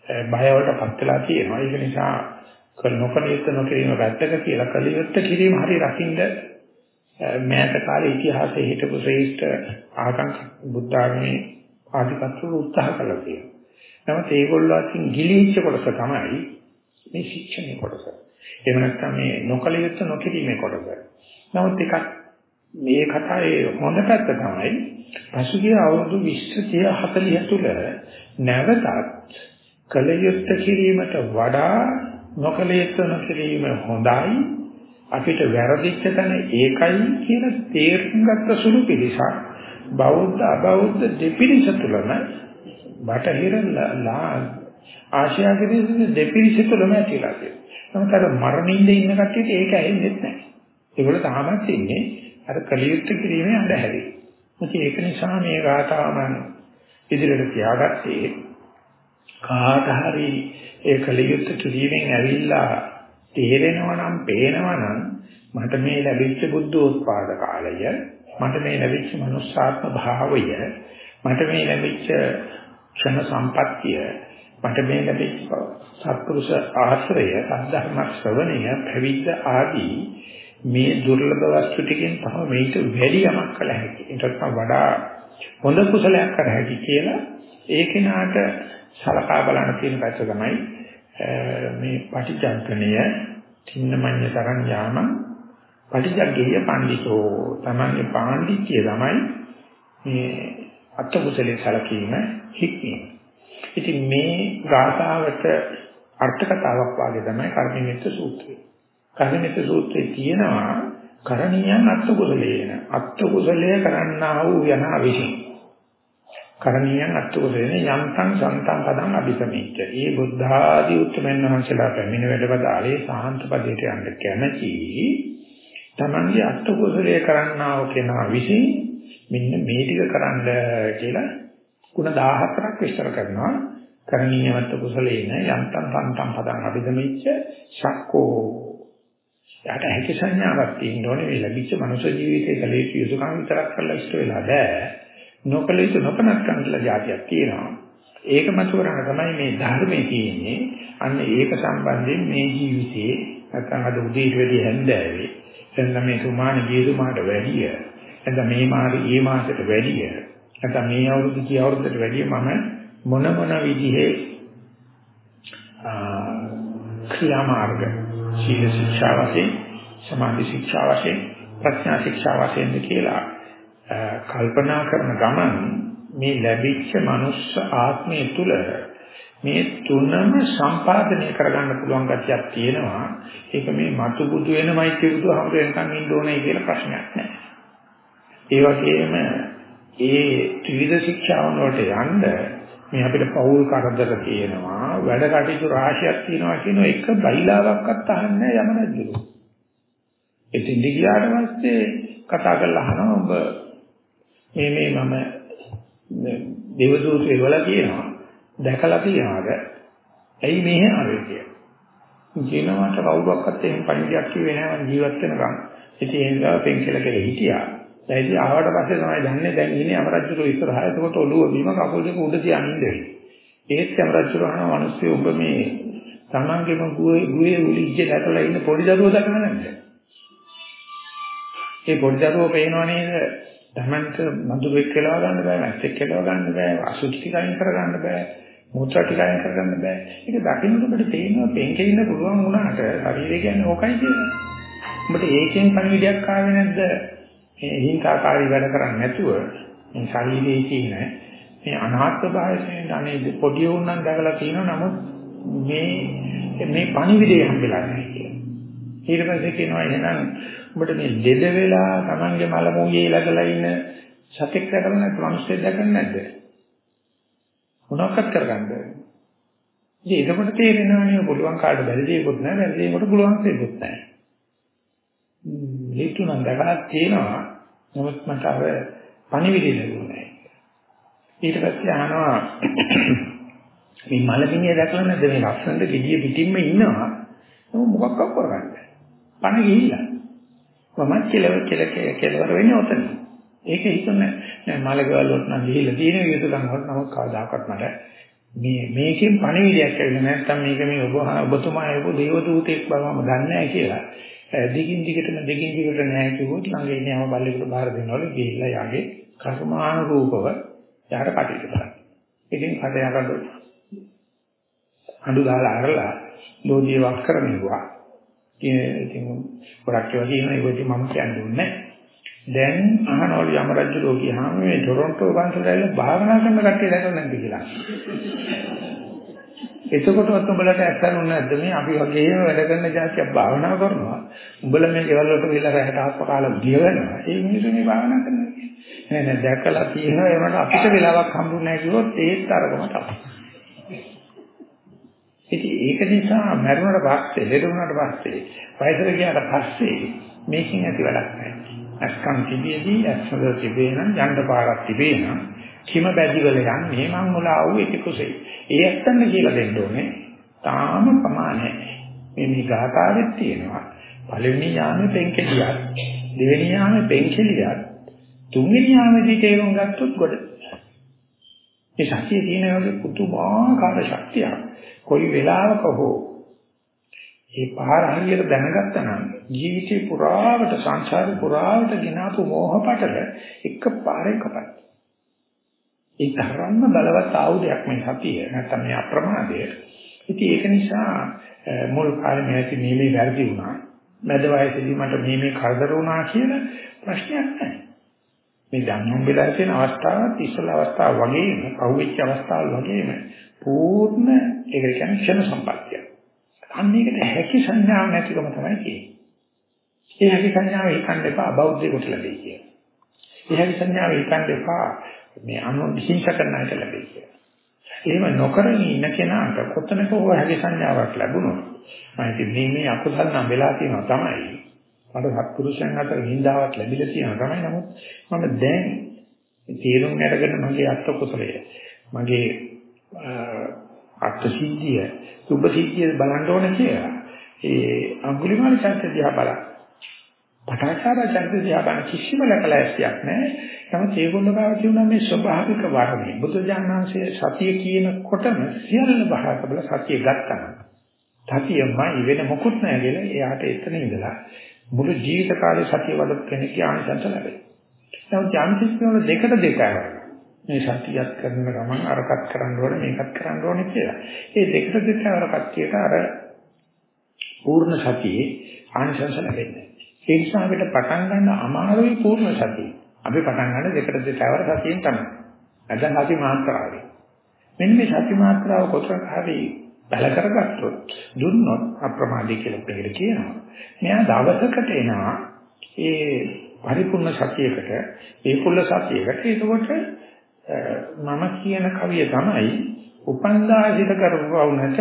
බය වලටපත් වෙලා තියෙනවා. ඒක නිසා නොකළ යුත්තේ නොකිරීම වැත්තක කියලා කළ යුත්තේ කිරීම හරි රකින්න මෑත කාලේ ඉතිහාසයේ හිටපු ශ්‍රේෂ්ඨ ආගම් බුද්ධ ආගමේ ආධිපත්‍ය උත්සාහ කළා තියෙනවා. නමුත් ඒගොල්ලෝ අතින් ගිලිහිච්ච කොටස තමයි මේ ශික්ෂණයේ කොටස. එහෙම නැත්නම් මේ නොකළ යුත්තේ නොකිරීමේ කොටස. නමුත් එකක් මේ කතාවේ හොඳ පැත්ත තමයි පසුගිය අවුරුදු විස්ස තිහ හතලිහ තුල නැවතත් කළ යුත්තේ කිරීමට වඩා නොකළ යුත්තේ නොකිරීම හොඳයි. අපිට වැරදිච්ච තැන ඒකයි කියන තේරුම් ගත්ත සුළු පිළිසක් බෞද්ධ අබෞද්ධ දෙපිරිස තුළම බටහිර ආසියාවේ දෙපිරිස තුළම ඇතිලා තියෙනවා. නමුත් අර මරණින්ද ඉන්න කට්ටියට ඒක ඇහෙන්නේ නැහැ. ඒගොල්ලෝ තාමත් ඉන්නේ අර කලියුත් කිරීමේ අඳුරේ. මොකද ඒක නිසා මේ ගාථාව මම ඉදිරියට තියාගත්තේ කාට හරි ඒ කලියුත් කිරීමෙන් ඇවිල්ලා තේරෙනවා නම් පේනවා නම් මට මේ ලැබිච්ච බුද්ධෝත්පාද කාලය මට මේ ලැබිච්ච මනුස්සාත්ම භාවය මට මේ ලැබිච්ච ක්ෂණ සම්පත්තිය මට මේ ලැබිච්ච සත්පුරුෂ ආශ්‍රය සද්ධර්ම ශ්‍රවණය පැවිද්ද ආදී මේ දුර්ලභ වස්තු ටිකෙන් තමයි මේක වැඩි යමක් කළ හැකි. ඒකට වඩා හොඳ කුසලයක් කර හැකි කියලා ඒ කෙනාට සලකා බලන්න තියෙන පැත්ත තමයි මේ පටිච්චසමුප්පාදය තින්නමඤ්ඤ තරං යාම පටිච්චග්ගේය පඬිතෝ තමන්ගේ පාණ්ඩිත්‍යය තමයි මේ අත්කුසලේ සලකීම හික්මීම. ඉතින් මේ ගාථාවට අර්ථ කතාවක් වාගේ තමයි කර්මමිත සූත්‍රය. කර්මමිත සූත්‍රයේ තියෙනවා කරණීයන් අත්කුසලේන අත්කුසලයේ කරන්නා වූ යනා විසින් කරණීයන් අත්කුසලේන යන්තං සන්තං පදං අභිසමෙච්ච. ඒ බුද්ධ ආදී උත්තමයන් වහන්සේලා පැමිණ වැඩවදාලේ සාහන්ත පදයට යන්න කැමැති තමන්ගේ අත්කුසලයේ කරන්නා වූ කෙනා විසින් මෙන්න මේ ටික කරන්න කියලා ගුණ දහහතරක් විස්තර කරනවා. කරණීයවත් කුසලේන යන්තං සන්තං පදං අභිසමෙච්ච ශක්කෝ. යාට හැකි සංඥාවක් තියෙන්න ඕනේ මේ ලැබිච්ච මනුෂ්‍ය ජීවිතයේ කලේ යුතුයකම් විතරක් කරලා ඉෂ්ට වෙලා බෑ. නොකල යුතු නොකනක්කම් කියලා જાතියක් තියෙනවා. ඒක මතු කරගෙන තමයි මේ ධර්මයේ තියෙන්නේ. අන්න ඒක සම්බන්ධයෙන් මේ ජීවිතේ නැත්නම් අද උදේට වැඩි හැන්දෑවේ එතන මේ සුමාන ජීවිතමාට වැඩිය නැත්නම් මේ මාසේ ඒ මාසෙට වැඩිය නැත්නම් මේ අවුරුදු කී අවුරුද්දට වැඩිය මම මොන මොන විදිහේ ක්‍රියාමාර්ග සීල ශික්ෂා වශයෙන් සමාධි ශික්ෂා වශයෙන් ප්‍රඥා ශික්ෂා වශයෙන් කියලා කල්පනා කරන ගමන් මේ ලැබිච්ච මනුස්ස ආත්මය තුළ මේ තුනම සම්පාදනය කරගන්න පුළුවන් ගැටියක් තියෙනවා. ඒක මේ මතු බුදු වෙනමයි කියුතු හැම වෙනකන් ඉන්න ඕනේ කියලා ප්‍රශ්නයක් නැහැ. ඒ වගේම ඒ ත්‍රිවිධ ශික්ෂාවන් වලට යන්න මේ අපිට පෞල් කරදර තියෙනවා වැඩ කටයුතු රාශියක් තියෙනවා කියන එක බයිලාවක්වත් අහන්නේ යම නැද්ද? ඉතින් දිගියාට පස්සේ කතා කරලා අහනවා ඔබ මේ මේ මම දේවදූතේ වල කියනවා දැකලා තියනවාද? ඇයි මෙහෙ ආවේ කියලා. ජීනවට කවුරක්වත් එහෙම පණිවිඩයක් කිව්වේ නැහැ මම ජීවත් වෙනකම්. ඉතින් ඒ නිසා පෙන් කියලා කියලා හිටියා. දැන් ඉතින් ආවට පස්සේ තමයි දන්නේ දැන් ඉන්නේ අමරජ්ජුරු ඉස්සරහා. එතකොට ඔළුව බිම කකුල් දෙක උඩ තියන් ඉන්නේ. ඒත් අමරජ්ජුරු අහන මිනිස්සු ඔබ මේ තමන්ගේම ගුවේ ගුවේ උලිච්ච දැකලා ඉන්න පොඩි දරුවෝ දැකලා නැද්ද? ඒ පොඩි දරුවෝ පේනවා නේද? තමන්ට මధుරෙක් කියලා ගන්න බෑ, මැස්සෙක් කියලා ගන්න බෑ, අසුචි ටිකයින් කරගන්න බෑ, මුත්‍රා ටිකයින් කරගන්න බෑ. ඒක දකින්නකොට අපිට තේරෙනවා පෙන්කේ ඉන්න පුළුවන් වුණාට ශරීරය කියන්නේ ඕකයි කියලා. උඹට ඒකෙන් පණිවිඩයක් ආවේ නැද්ද? මේ හිංසාකාරී වැඩ කරන්නේ නැතුව මේ ශරීරයේ තියෙන මේ අනාත්ම භාවයෙන් අනේ පොඩි උන්නම් දැකලා තියෙනවා. නමුත් මේ මේ පණිවිඩය හම්බෙලා නැහැ කියලා. ඊට පස්සේ කියනවා එහෙනම් ඔබට මේ දෙද වෙලා Tamange මල මොයේ ළඟලා ඉන්න සතෙක් දැකලා නැත්නම් මිනිස්සෙක් දැකලා නැද්ද? මොනවක්වත් කරගන්න බැහැ. ඉතින් ඒකකට තේරෙනවා නේ පුළුවන් කාට බැරි දෙයක්වත් නැහැ, බැරි දෙයකට පුළුවන් දෙයක්වත් නැහැ. මේ තුනක් දැකලා තියෙනවා. නමුත් මට අර පණිවිඩය ලැබුණේ නැහැ. ඊට පස්සේ අහනවා මේ මලමිනිය දැකලා නැද්ද මේ ලක්ෂණද gediye පිටින්ම ඉන්නවා. මොකක්වත් කරගන්න. පණ ගිහිල්ලා. මම කෙලව කෙල කෙලවර වෙන්නේ ඔතන. ඒක හිතුනේ නෑ මලකවල වලට නම් ගිහිල්ලා තියෙන විදිහට ගන්නකොට නමුත් කවදාකවත් මට මේ මේකෙන් පණිවිඩයක් ඇවිල්ලා නැත්නම් මේක මේ ඔබ ඔබතුමා යපු දේව දූතෙක් බවම දන්නේ නැහැ කියලා. දිගින් දිගටම දිගින් දිගට නැහැ කිව්වොත් ළඟ ඉන්න යම බල්ලෙකුට බාර දෙනවලු ගිහිල්ලා යාගේ කර්මානුරූපව යාට කටයුතු කරන්න. ඉතින් කඩයකට අඬු දාලා අරලා ලෝධිය වක් කරනවා. ඉතින් ගොඩක් ඒවා කියනවා ඒකදී මම කියන්නේ නැහැ. දැන් අහනවලු යම රජු ලෝකියාම මේ ටොරොන්ටෝ වංශලයල භාවනා කරන කට්ටිය දැකලා නැද්ද කියලා. එතකොට උඹලට ඇත්තනුනේ නැද්ද මේ අපි වගේම වැඩ කරන જાතියක් භාවනා කරනවා. උඹලා මේ ගෙවල් වලට ගිහලා රැහැට ආස්ප කාලා ගිය වෙනවා. ඒ මිනිස්සු මේ භාවනා කරනවා කියන්නේ. නෑ නෑ දැකලා තියෙනවා ඒ වුණාට අපිට වෙලාවක් හම්බුනේ නැහැ කිව්වොත් ඒත් අරගම තමයි. ඉතින් ඒක නිසා මරුණට පස්සේ, ලෙඩුණාට පස්සේ, වයසට ගියාට පස්සේ මේකෙන් ඇති වැඩක් නැහැ. අස්කම් තිබියදී ඇස්වල තිබේනම් යන්න පාරක් තිබේනම් කිම බැදිවල යන්නේ මං මුලා වූ එක කුසේ. ඒ ඇත්තන්න කියලා දෙන්න ඕනේ. තාම ප්‍රමාණයි. මේ මේ ගාථාවෙත් තියෙනවා. පළවෙනි යාමේ පෙන්කෙලියක්, දෙවෙනි යාමේ පෙන්කෙලියක්, තුන්වෙනි යාමේදී තේරුම් ගත්තොත් ගොඩ. මේ සත්‍යයේ තියෙන වගේ පුදුමාකාර ශක්තියක්. කොයි වෙලාවක හෝ ඒ පාර හරියට දැනගත්තා නම් ජීවිතේ පුරාවට සංසාරේ පුරාවට ගෙනාපු මෝහපටල එක පාරේ කපයි. ඒ තරම්ම බලවත් ආයුධයක් මේ සතිය නැත්නම් මේ අප්‍රමාදය. ඉතින් ඒක නිසා මුල් කාලේ මේකේ මේ වැරදි වුණා. මැද වයසේදී මට මේ මේ කරදර වුණා කියලා ප්‍රශ්නයක් නැහැ. මේ ධම්මම් වෙලා තියෙන අවස්ථාවත් ඉස්සල අවස්ථාව වගේම, පහුවෙච්ච අවස්ථාවල් වගේම පූර්ණ ඒක කියන්නේ ක්ෂණ සම්පත්තිය. අන්න ඒකට හැකි සංඥාවක් නැතිකම තමයි කියන්නේ. ඒ හැකි සංඥාව හිතන්න එපා බෞද්ධයෙකුට ලැබෙයි කියලා. ඒ හැකි සංඥාව හිතන්න එපා මේ අනුහිංස කරන අයට ලැබෙයි කියලා. එහෙම නොකරන ඉන්න කෙනාට කොතනක හෝ හැකි සංඥාවක් ලැබුණොත් මම මේ මේ අකුසල් නම් වෙලා තියෙනවා තමයි. මට සත්පුරුෂයන් අතර හිඳාවක් ලැබිලා තියෙනවා තමයි. නමුත් මම දැන් තීරුම් අරගෙන මගේ අත්ත කුසලය මගේ අත්සිද්ධිය සුභසිද්ධිය බලන්න ඕන කියලා. ඒ අඟුලිමාල චරිතය දිහා බලන්න. පටාචාර චරිතය දිහා බලන්න කිසිම ලකලැස්තියක් නැහැ. නමුත් ඒගොල්ලෝ ගාව කියනවා මේ ස්වභාවික වර්ණය. බුදුජානනාංශයේ සතිය කියනකොටම සියල්ල බහා කබල සතිය ගත්තා. සතියමයි වෙන මොකුත් නැහැ කියලා එයාට එතන ඉඳලා මුළු ජීවිත කාලේ සතිය වඩපු කෙනෙක්ගේ ආනිසංස ලැබෙයි. නමුත් ඥානසිකවල දෙකට දෙකයි. මේ සතියක් කරන ගමන් අරකට කරන්න ඕනේ මේකත් කරන්න ඕනේ කියලා. ඒ දෙකට දෙක අර කච්චියට අර පූර්ණ සතියේ ආනිසංස ලැබෙන්නේ. ඒ නිසා අපිට පටන් ගන්න අමාරුයි පූර්ණ සතිය. අපි පටන් ගන්න දෙකට දෙක අවර සතියෙන් තමයි. නැත්නම් සති මාත්‍රාවේ. මෙන්න මේ සති මාත්‍රාව කොතරම් හරි බල කරගත්තොත් දුන්නොත් අප්‍රමාදී කියලා පිළිගන්න කියනවා. මෙයා දවසකට එනවා ඒ පරිපූර්ණ සතියකට ඒ පුල්ල සතියකට ඒකකොට මම කියන කවිය තමයි උපන්දාසිත කරපු වුණට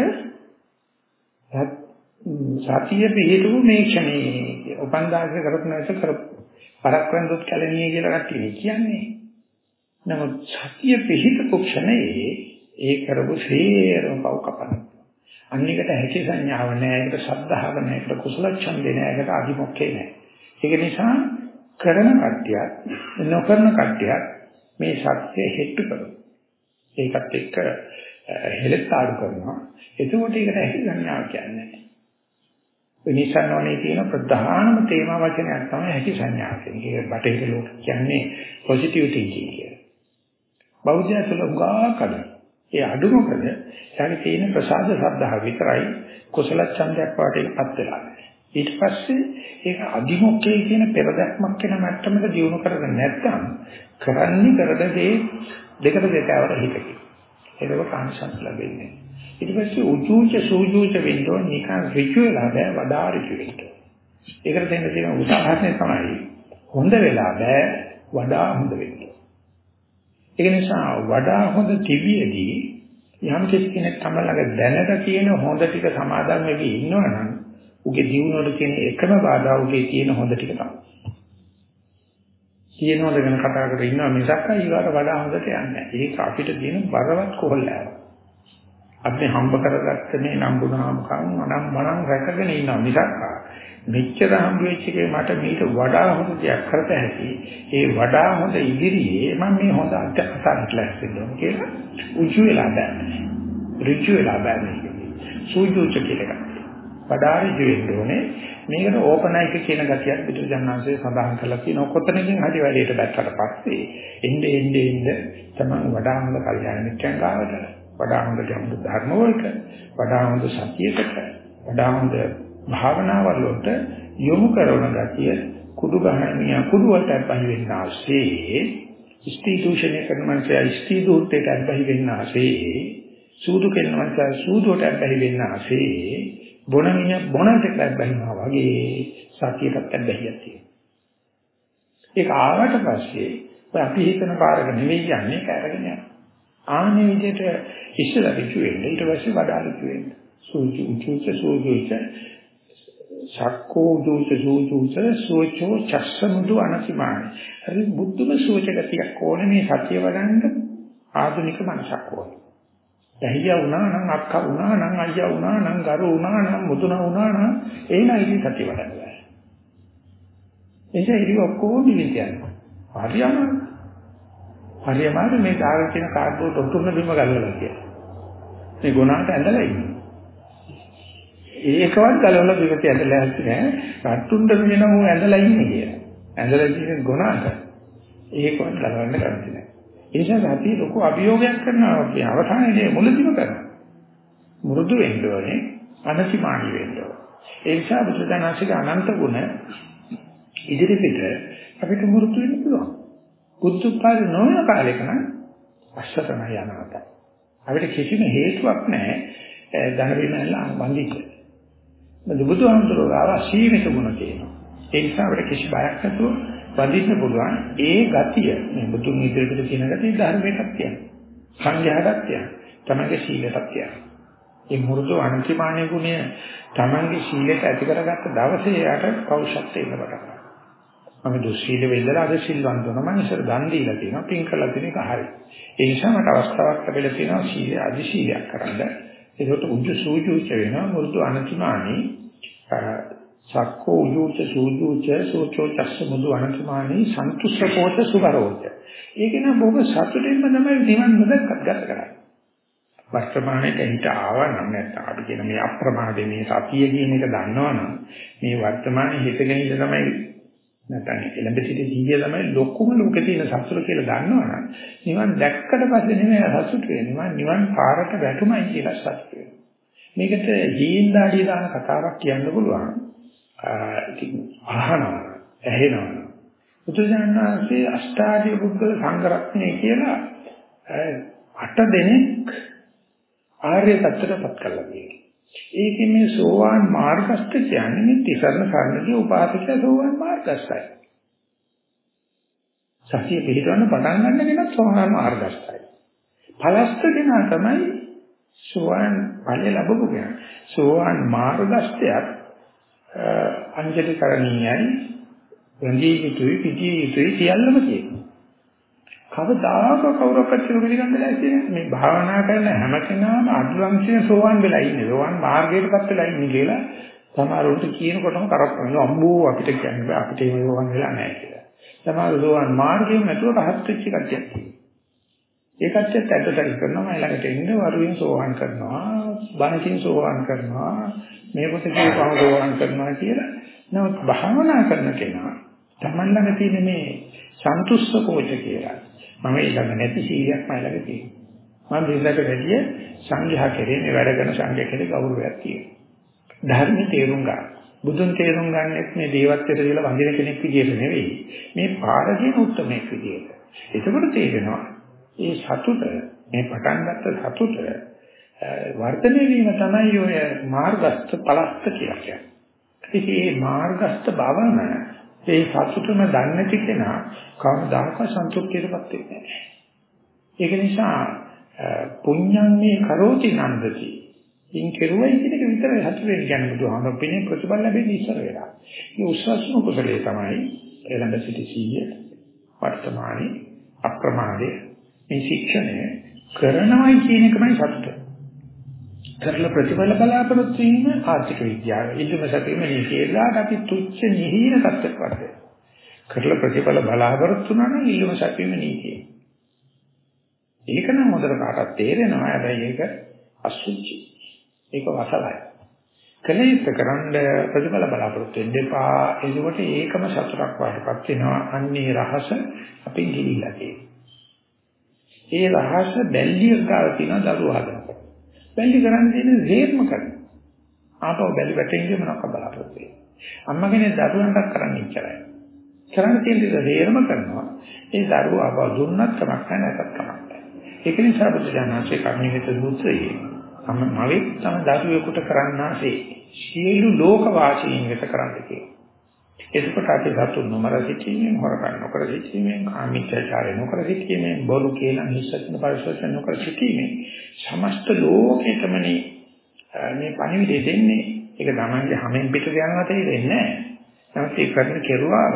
සතිය පිළිතුරු මේ ක්ෂණේ උපන්දාසිත කරපු නැස කරපු පරක්‍රන්දුත් කැලණිය කියලා කට්ටිය කියන්නේ. නමුත් සතිය පිළිතුරු ක්ෂණේ ඒ කරපු සේරම පව කපන. අනිකට හැකි සංඥාව නැහැ, ඒකට ශ්‍රද්ධාව නැහැ, ඒකට කුසල ඡන්දේ නැහැ, ඒකට අධිමොක්ඛේ නැහැ. ඒක නිසා කරන කට්ටියක් නොකරන කට්ටියක් මේ සත්‍ය හෙට්ටු කරනවා. ඒකත් එක්ක හෙලස්තාඩු කරනවා. එතකොට ඒකට ඇහි සංඥාව කියන්නේ. ඒ නිසනෝනේ තියෙන ප්‍රධානම තේමා වචනයක් තමයි ඇහි සංඥාව කියන්නේ. ඒක බටහිර ලෝක කියන්නේ පොසිටිව් තින්කින් කියලා. බෞද්ධය තුළ උගා කඩන. ඒ අඩු මොකද? ඊට තියෙන ප්‍රසාද ශ්‍රද්ධාව විතරයි කුසල ඡන්දයක් වටේපත් වෙලා. ඊට පස්සේ ඒක අධිමොක්ඛේ කියන පෙරදක්මක් වෙන මට්ටමක දියුණු කරගෙන නැත්නම් කරන්නේ කරදේ දෙකට දෙකවර හිතකි. ඒක කාංශත් ලැබෙන්නේ. ඊට පස්සේ උචුච සූජුච වෙන්නෝ නිකන් ඍචු වෙලා බෑ වඩා ඍචු වෙන්න. ඒකට දෙන්න තියෙන උදාහරණය තමයි හොඳ වෙලා බෑ වඩා හොඳ වෙන්න. ඒක නිසා වඩා හොඳ තිබියදී යම් කෙනෙක් තමයි දැනට තියෙන හොඳ ටික සමාදන් වෙවි ඉන්නවනම් උගේ ජීවනවල තියෙන එකම බාධා උගේ තියෙන හොඳ ටික තමයි. කියනවද ගැන කතා කරගෙන ඉන්නවා මිසක් ඊගාට වඩා හොඳට යන්නේ නැහැ. ඒක අපිට තියෙන බරවත් කොහොල්ලාව. අපි හම්බ කරගත්ත මේ නම්බුනාමකම් මනම් මනම් රැකගෙන ඉන්නවා මිසක් මෙච්චර හම්බ වෙච්ච එකේ මට මීට වඩා හොඳ දෙයක් කරත හැකි. ඒ වඩා හොඳ ඉදිරියේ මම මේ හොඳ අත්‍යවශ්‍යතාවට ලැස්තිලා කියලා උජු වෙලා දැන්. ඍජු වෙලා බෑනේ. සූජුච කියලා එකක්. වඩා ඍජු වෙන්න ඕනේ. මේකට ඕපනයික කියන ගතියක් බුදුජානනාංශයේ සඳහන් කරලා තියෙනවා. කොතනකින් හරි වැඩේට බැස්සට පස්සේ එnde එnde එnde තමයි වඩා හොඳ කල්යාණ මිත්‍රයන් ගාවට, වඩා හොඳ ගැඹුරු ධර්ම වලට, වඩා හොඳ සතියකට, වඩා හොඳ භාවනාවල් වලට යොමු කරන ගතිය කුඩු ගහනිය කුඩු වලට අත්පහි වෙන්න ආසේ ස්ත්‍රී දූෂණය කරන මනසේ ස්ත්‍රී දූෂණයට අත්පහි වෙන්න ආසේ සූදු කරන මනසේ සූදුවට අත්පහි වෙන්න ආසේ බොණමිය බොණට අත්පහිනවා වගේ සතියකට අත්පහියක් තියෙනවා. ඒක ආවට පස්සේ ඔය අපි හිතන පාරක නෙවෙයි යන්නේ කාරගෙන යනවා. ආන්නේ විදිහට ඉස්සලා පිටු වෙන්න ඊට පස්සේ වඩාලු වෙන්න. සූචු උචුච සූචුච සක්කෝ උචුච සූචුච සෝචෝ චස්සමුදු අනසිමානි. හරි බුද්ධම සෝචකතියක් ඕනේ මේ සතිය වඩන්න ආධුනික මනසක් ඕනේ. ඇහියා වුණා නම් අක්කා වුණා නම් අයියා වුණා නම් ගරු වුණා නම් මුතුනා වුණා නම් එනයි ඉතින් සතිය වඩන්න බෑ. එසේ ඉතින් ඔක්කොම නිවිදයන්වා. හරියම හරියම මේ කාර්ය කියන කාඩ්බෝඩ් ඔක්කොම බිම ගලවලා කියලා. මේ ගුණාට ඇඳලා ඉන්නේ. ඒකවත් ගලවලා බිමට ඇඳලා ඇත්තේ නෑ. රට්ටුන්ට වෙන උන් ඇඳලා ඉන්නේ කියලා. ඇඳලා ඉන්නේ ගුණාට. ඒකවත් ගලවන්න කැමති නෑ. ඒ නිසා අපි ලොකු අභියෝගයක් කරනවා අපි අවසානයේදී මුලදිම කරනවා. මුරුදු වෙන්න ඕනේ, අනතිමානී වෙන්න ඕනේ. ඒ නිසා බුදුදහමේ අනන්ත ගුණ ඉදිරිපිට අපිට මුරුදු වෙන්න පුළුවන්. බුද්ධත්වයේ නොවන කාලයක නම් අශ්වතම යනවාට. අපිට කිසිම හේතුවක් නැහැ ධන විනයලා වන්දින්න. බුදුහාමුදුරුවෝ ගාව සීමිත ගුණ තියෙනවා. ඒ නිසා අපිට කිසි බයක් නැතුව වදින්න පුළුවන්. ඒ ගතිය මේ බුදුන් ඉදිරියට තියෙන ගතිය ධර්මයටත් තියෙනවා. සංඝයාටත් තියෙනවා. තමන්ගේ සීලයටත් තියෙනවා. මේ මුරුදු අන්තිමානී ගුණය තමන්ගේ සීලයට ඇති කරගත්ත දවසේ යාට පෞරුෂත්වය ඉන්න පටන් ගන්නවා. මම දුස්සීල වෙල්ලලා අද සිල්වන්ත වෙනවා. මම ඉස්සර දන් දීලා තියෙනවා. පින් කරලා තියෙන එක හරි. ඒ නිසා මට අවස්ථාවක් ලැබිලා තියෙනවා සීල අදි සීලයක් කරන්න. ඒකට උද්ද සූජුච වෙනවා මුරුදු අනතිමානී සක්කෝ උජුච සූජුච සෝචෝ චස්ස මුදු අනතිමානී සන්තුෂ්ඨකෝච සුබරෝච. ඒක නම් බොහොම සතුටින්ම තමයි නිවන් නොදක්කත් ගත කරන්නේ. වර්තමානයේ හිත ආවා නම් නැත්නම් අපි කියන මේ අප්‍රමාදයේ මේ සතිය කියන එක දන්නවනම් මේ වර්තමානයේ හිතගෙන ඉඳ තමයි නැත්නම් එළඹ සිටි ජීවිතය තමයි ලොකුම ලෝකේ තියෙන සතුට කියලා දන්නවනම් නිවන් දැක්කට පස්සේ නෙමෙයි සතුට වෙන්නේ. නිවන් පාරට වැටුමයි කියලා සතුට වෙනවා. මේකට ජීඳාඩිය දාන කතාවක් කියන්න පුළුවන්. ඉතින් අහනවා, ඇහෙනවා. බුදුසසුනේ අෂ්ටාර්ය පුද්ගල සංඝරත්නය කියලා අට දෙනෙක් ආර්ය තත්ත්වයටපත් කරලා තියෙනවා. ඒකේ මේ සෝවාන් මාර්ගස්ත කියන්නේ මේ තිසරණ සරණදී උපාසක සෝවාන් මාර්ගස්තයි. සතිය පිළිගන්න පටන් ගන්න කෙනා සෝවාන් මාර්ගස්තයි. ඵලස්ත කෙනා තමයි සෝවාන් ඵල ලැබපු කෙනා. සෝවාන් මාර්ගස්තයත් අංජලි කරණීයයි, රංගී යුතුයි, පිටී යුතුයි සියල්ලම තියෙනවා. කවදාක කවුරක්වත් පිළිගන්න ලෑස්ති නැහැ. මේ භාවනා කරන හැම කෙනාම අදුලංශයෙන් සෝවාන් වෙලා ඉන්නේ. සෝවාන් මාර්ගයටපත් වෙලා ඉන්නේ කියලා සමහරවිට කියනකොටම කරප්පන අම්බෝ අපිට කියන්නේ බෑ අපිට ඒක සෝවාන් වෙලා නැහැ කියලා. සමහර සෝවාන් මාර්ගයෙන් නැතුව රහත් වෙච්ච කට්ටියක් තියෙනවා. ඒ කට්ටියත් ඇත්තටම කරනවා මම ළඟට එන්න වරුවෙන් සෝවාන් කරනවා, බණකින් සෝවාන් කරනවා, මේ පොත කියපුවම සෝවාන් කරනවා කියලා. නමුත් භාවනා කරන කෙනා තමන් ළඟ තියෙන මේ සන්තුෂ්ඨ කෝච කියලා මම ඊළඟ නැති සීලයක් මම ළඟ තියෙනවා. මම දෙන්නට වැඩිය සංඝයා කෙරෙන්නේ වැඩ කරන සංඝයා කෙරේ ගෞරවයක් තියෙනවා. ධර්ම තේරුම් ගන්න. බුදුන් තේරුම් ගන්නෙත් මේ දේවත්වයට කියලා වඳින කෙනෙක් විදියට නෙවෙයි. මේ පාරදීන උත්තරමයක් විදියට. ඒකවල තේරෙනවා ඒ සතුට මේ පටන් ගත්ත සතුට වර්ධනය වීම තමයි ඔය මාර්ගස්ත පලස්ත කියලා කියන්නේ. ඉතින් මේ මාර්ගස්ත භවන ඒ සතුටම දන්නේ නැති කෙනා කවදාකවත් සන්තුෂ්ටියටපත් වෙන්නේ නැහැ. ඒක නිසා පුඤ්ඤං මේ කරෝති නන්දති. ඉන් කෙරුවයි කියන එක විතරයි හසු වෙන්නේ කියන්නේ බුදුහාමර පිනේ ප්‍රතිඵල ලැබෙන්නේ ඉස්සර වෙලා. මේ උස්සස්ම කුසලයේ තමයි එළඹ සිටි සීය වර්තමානයේ අප්‍රමාදයේ මේ ශික්ෂණය කරනවයි කියන එකමයි සත්‍ය. කරලා ප්‍රතිඵල බලාපොරොත්තු වීම ආර්ථික විද්‍යාව. ඉල්ලුම සැපීම නිකේලා අපි තුච්ච නිහින තත්ත්වයක් වඩේ. කරලා ප්‍රතිඵල බලාපොරොත්තු නම් ඉල්ලුම සැපීම නීතිය. ඒක නම් හොඳට කාටත් තේරෙනවා. හැබැයි ඒක අසුචි. ඒක වසලයි. කලිත කරන්න ප්‍රතිඵල බලාපොරොත්තු වෙන්න එපා. ඒකට ඒකම සතුටක් වඩපත් වෙනවා. අන්නේ රහස අපින් ගිලිලා තියෙනවා. ඒ රහස බැල්ලියක් ගාව තියෙන දරුවා හදනවා. බැල්ලි කරන්නේ තියෙන හේත්ම කරනවා. ආපහු බැලි වැටෙන්නේ මොනවක් බලාපොරොත්තු වෙන්නේ. අම්මා කෙනෙක් දරුවන්ට කරන්නේ ඉච්චරයි. කරන්න තියෙන දේ හේරම කරනවා. ඒ දරුවා ආපහු දුන්නත් කමක් නැහැ නැත්නම් කමක් නැහැ. ඒක නිසා බුදුජානකේ කර්ණිත දුත්‍රයේ තම මවෙක් තම දරුවෙකුට කරන්නාසේ සියලු ලෝක වාසීන් වෙත කරන්න කියලා. එතකොට අපි සතු නොමර සිටීමෙන් හොරකම් නොකර සිටීමෙන් කාමීත්‍යචාරය නොකර සිටීමෙන් බොරු කියලා නිස්සත්න පරිසරයෙන් නොකර සිටීමෙන් සමස්ත ලෝකෙටමනේ මේ පණිවිඩය දෙන්නේ. ඒක තමන්ගේ හැමෙන් පිට යනවා තේරෙන්නේ නැහැ. නමුත් ඒ කරන කෙරුවාව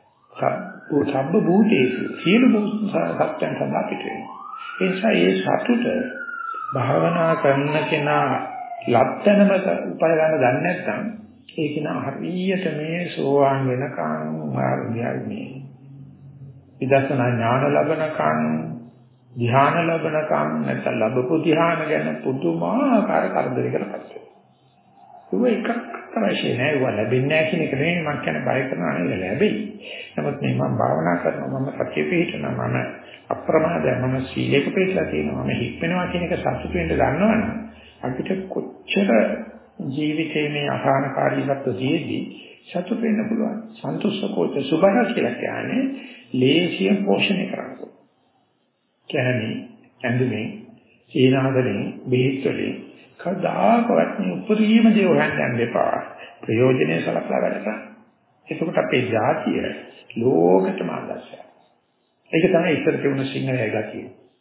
සබ්බ භූතේසු සියලු සත්‍යයන් සඳහා පිට වෙනවා. ඒ නිසා මේ සතුට භාවනා කරන කෙනා ලක්තනම උපය ගන්න දන්නේ නැත්නම් ඒක නා හරියට මේ සෝවාන් වෙනකන් මාර්ගයයි. විදර්ශනා ඥාන ලැබනකන් ධ්‍යාන ලැබනකන් නැත්නම් ලැබපු ධ්‍යාන ගැන පුදුමාකාර කරදරයකට පත් වෙනවා. ඒක එකක් අවශ්‍ය නැහැ. ඒක ලැබෙන්නේ නැහැ කියන එක නෙවෙයි මම කියන්නේ බය කරනවා නෙවෙයි ලැබෙයි. නමුත් මේ මම භාවනා කරනවා මම සත්‍ය පිළිහිටනවා මම අප්‍රමාදයි මම සීලයක පිළිපදලා තියෙනවා මම හික්මනවා කියන එක සතුටු වෙන්න ගන්නවනම් අපිට කොච්චර ජීවිතයේ මේ අසහනකාරීත්වය තියෙද්දි සතුටු වෙන්න පුළුවන්. සන්තුෂ්කෝච සුභය කියලා කියන්නේ ලේසියෙන් පෝෂණය කරනවා. කියන්නේ ඇඳුමේ සීනාදලෙන් බෙහෙත්වලින් කවදාකවත් මේ උපරිම දේ හොයන්න යන්න එපා. ප්‍රයෝජනෙයි සලකලා වැඩ කරන්න. එතකොට අපේ ජාතිය ලෝකෙටම ආදර්ශයක්. ඒක තමයි ඉස්සර තිබුණ සිංහලයේ ගතිය.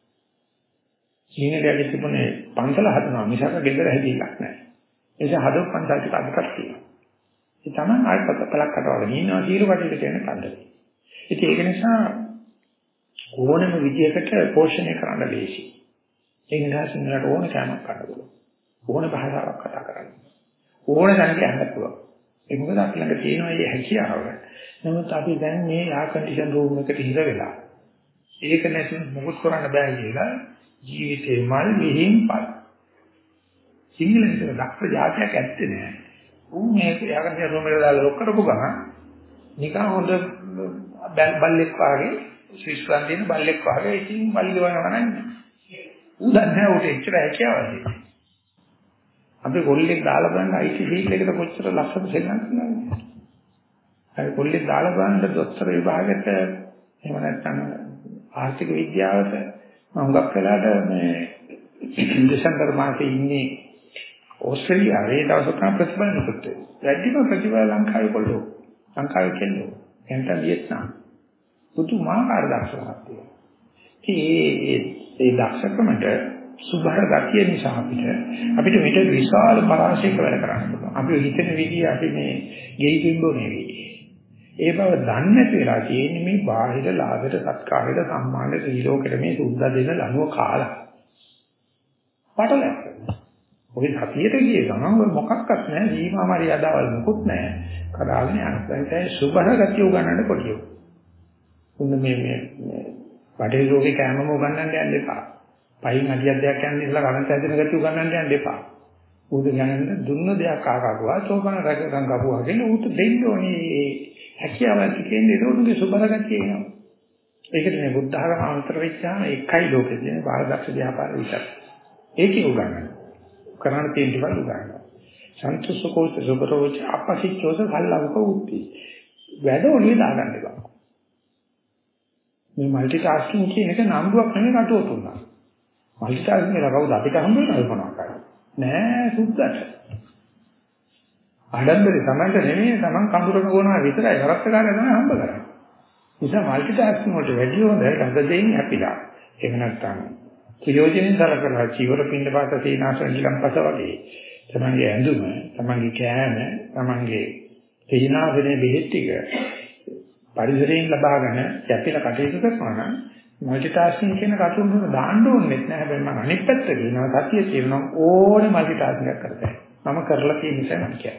සිංහලයේ තිබුණේ පන්සල හදනවා මිසක ගෙදර හැදිලක් නැහැ. ඒ නිසා හදව පන්සල් ටික අදකක් තියෙනවා. ඒ තමයි ආයතන පළක් කටවගෙන ඉන්නවා සීල කටයුතු කරන කන්දේ. ඉතින් ඒක නිසා ඕනම විදියකට පෝෂණය කරන්න ලේසි. ඒ නිසා සිංහලට ඕන කෑමක් ගන්න පුළුවන්. ඕන භාෂාවක් කතා කරන්න. ඕන තැනක යන්න පුළුවන්. ඒක මොකද අපි ළඟ තියෙන මේ හැකියාව. නමුත් අපි දැන් මේ ආ කන්ඩිෂන් රූම් එකට හිර වෙලා ඒක නැතිව මොකද කරන්න බෑ කියලා ජීවිතේ මල් මෙහින් පල්. සිංහලෙන් දක්ෂ જાතියක් ඇත්තේ නෑ. උන් මේක යාකන්ඩිෂන් රූම් එකට දාලා ලොක් කරපු ගමන් නිකන් හොඳ බල්ලෙක් වාගේ ශිෂ්‍යයන් දින බල්ලෙක් වාගේ ඉතින් බල්ලි වනවා නන්නේ. ඌ දන්නේ උට එච්චර හැකියාවක් තියෙනවා. අපි කොල්ලෙක් දාලා බලන්න අයි ටි ෆීල්ඩ් එකට කොච්චර ලක්ෂණ සෙල්ලම් කරනවද? අපි කොල්ලෙක් දාලා බලන්න දොස්තර විභාගෙට එහෙම නැත්නම් ආර්ථික විද්‍යාවට මම ගොඩක් වෙලාට මේ දෙසැම්බර් මාසයේ ඉන්නේ ඕස්ට්‍රේලියාවේ දවසක ප්‍රතිඵල නිකුත් වෙනවා. වැඩිම ප්‍රතිඵල ලංකාවේ කොල්ලෝ. ලංකාවේ කෙල්ලෝ. එතන වියට්නාම්. පුදුමාකාර දක්ෂතාවක් තියෙනවා. ඒ ඒ දක්ෂකමට සුභාර ගතිය නිසා අපිට අපිට මෙට විශාල පරාශයක වැඩ කරන්න පුළුවන්. අපි හිතන විදිහ අපි මේ ගෙයි කිඹෝ නෙවෙයි. ඒ බව දන්නේ නැති වෙලා තියෙන්නේ මේ බාහිර ලාභයට සත්කාරයට සම්මානයට ඊලෝකෙට මේ සුද්ධ දෙන ලනුව කාලා. පටලැක්. ඔය සතියට ගියේ ගමන් ඔය මොකක්වත් නැහැ. සීමා මරියාදාවල් මොකුත් නැහැ. කඩාගෙන යනවා. ඒ සුභාර ගතිය උගන්නන්න කොටියෝ. උන්න මේ මේ බඩේ රෝගේ කැමම උගන්නන්න යන්න එපා. පයින් අඩියක් දෙයක් යන ඉස්සලා ගණන් හැදෙන ගැටි උගන්නන්න යන්න එපා. උඩ ගණන් දුන්න දෙයක් ආකාකුවා චෝපන රැකගම් ගපුවා කියන උට දෙන්න ඕනේ හැකියාවක් කියන්නේ ඒක උන්ගේ සුබරගතිය එනවා. ඒකට මේ බුද්ධ ධර්ම අන්තර වෙච්චාම එකයි ලෝකෙ තියෙන බාහිරදක්ෂ ව්‍යාපාර විතර. ඒකේ උගන්නන. කරණ තියෙන දේවල් උගන්නන. සන්තුෂ්කෝච සුබරෝච අපසිච්චෝස කල්ලාවක උත්ති. වැඩ ඔලිය දාගන්න එපා. මේ মালටි ටාස්කින් කියන එක නම්බුවක් නෙමෙයි නටුව තුනක්. মালටි ටාස්කින් කියලා කවුද අපිට හම්බ වෙනවද මොනවා කරන්නේ? නෑ සුද්දට. ආඩම්බරේ තමයි නෙමෙයි තමන් කඳුරක ගෝනවා විතරයි වරක්කාරය තමයි හම්බ කරන්නේ. නිසා মালටි ටාස්කින් වලට වැඩි හොඳයි ගඳ දෙයින් හැපිලා. ඒක නැත්තම් ප්‍රයෝජනෙන් සලකලා චීවර පින්න පාත සීනාසන ඊළම්පස වගේ. තමන්ගේ ඇඳුම, තමන්ගේ කෑම, තමන්ගේ සීනාසනේ බෙහෙත් ටික පරිසරයෙන් ලබාගෙන යැපිලා කටයුතු කරනවා නම් মালටි ටාස්කින් කියන කටුන් වල දාන්න ඕනේ නැහැ. හැබැයි මම අනිත් පැත්ත කියනවා සතිය කියනවා ඕනේ মালටි ටාස්කින් එකක් කරතයි. මම කරලා තියෙන නිසා මම කියන්නේ.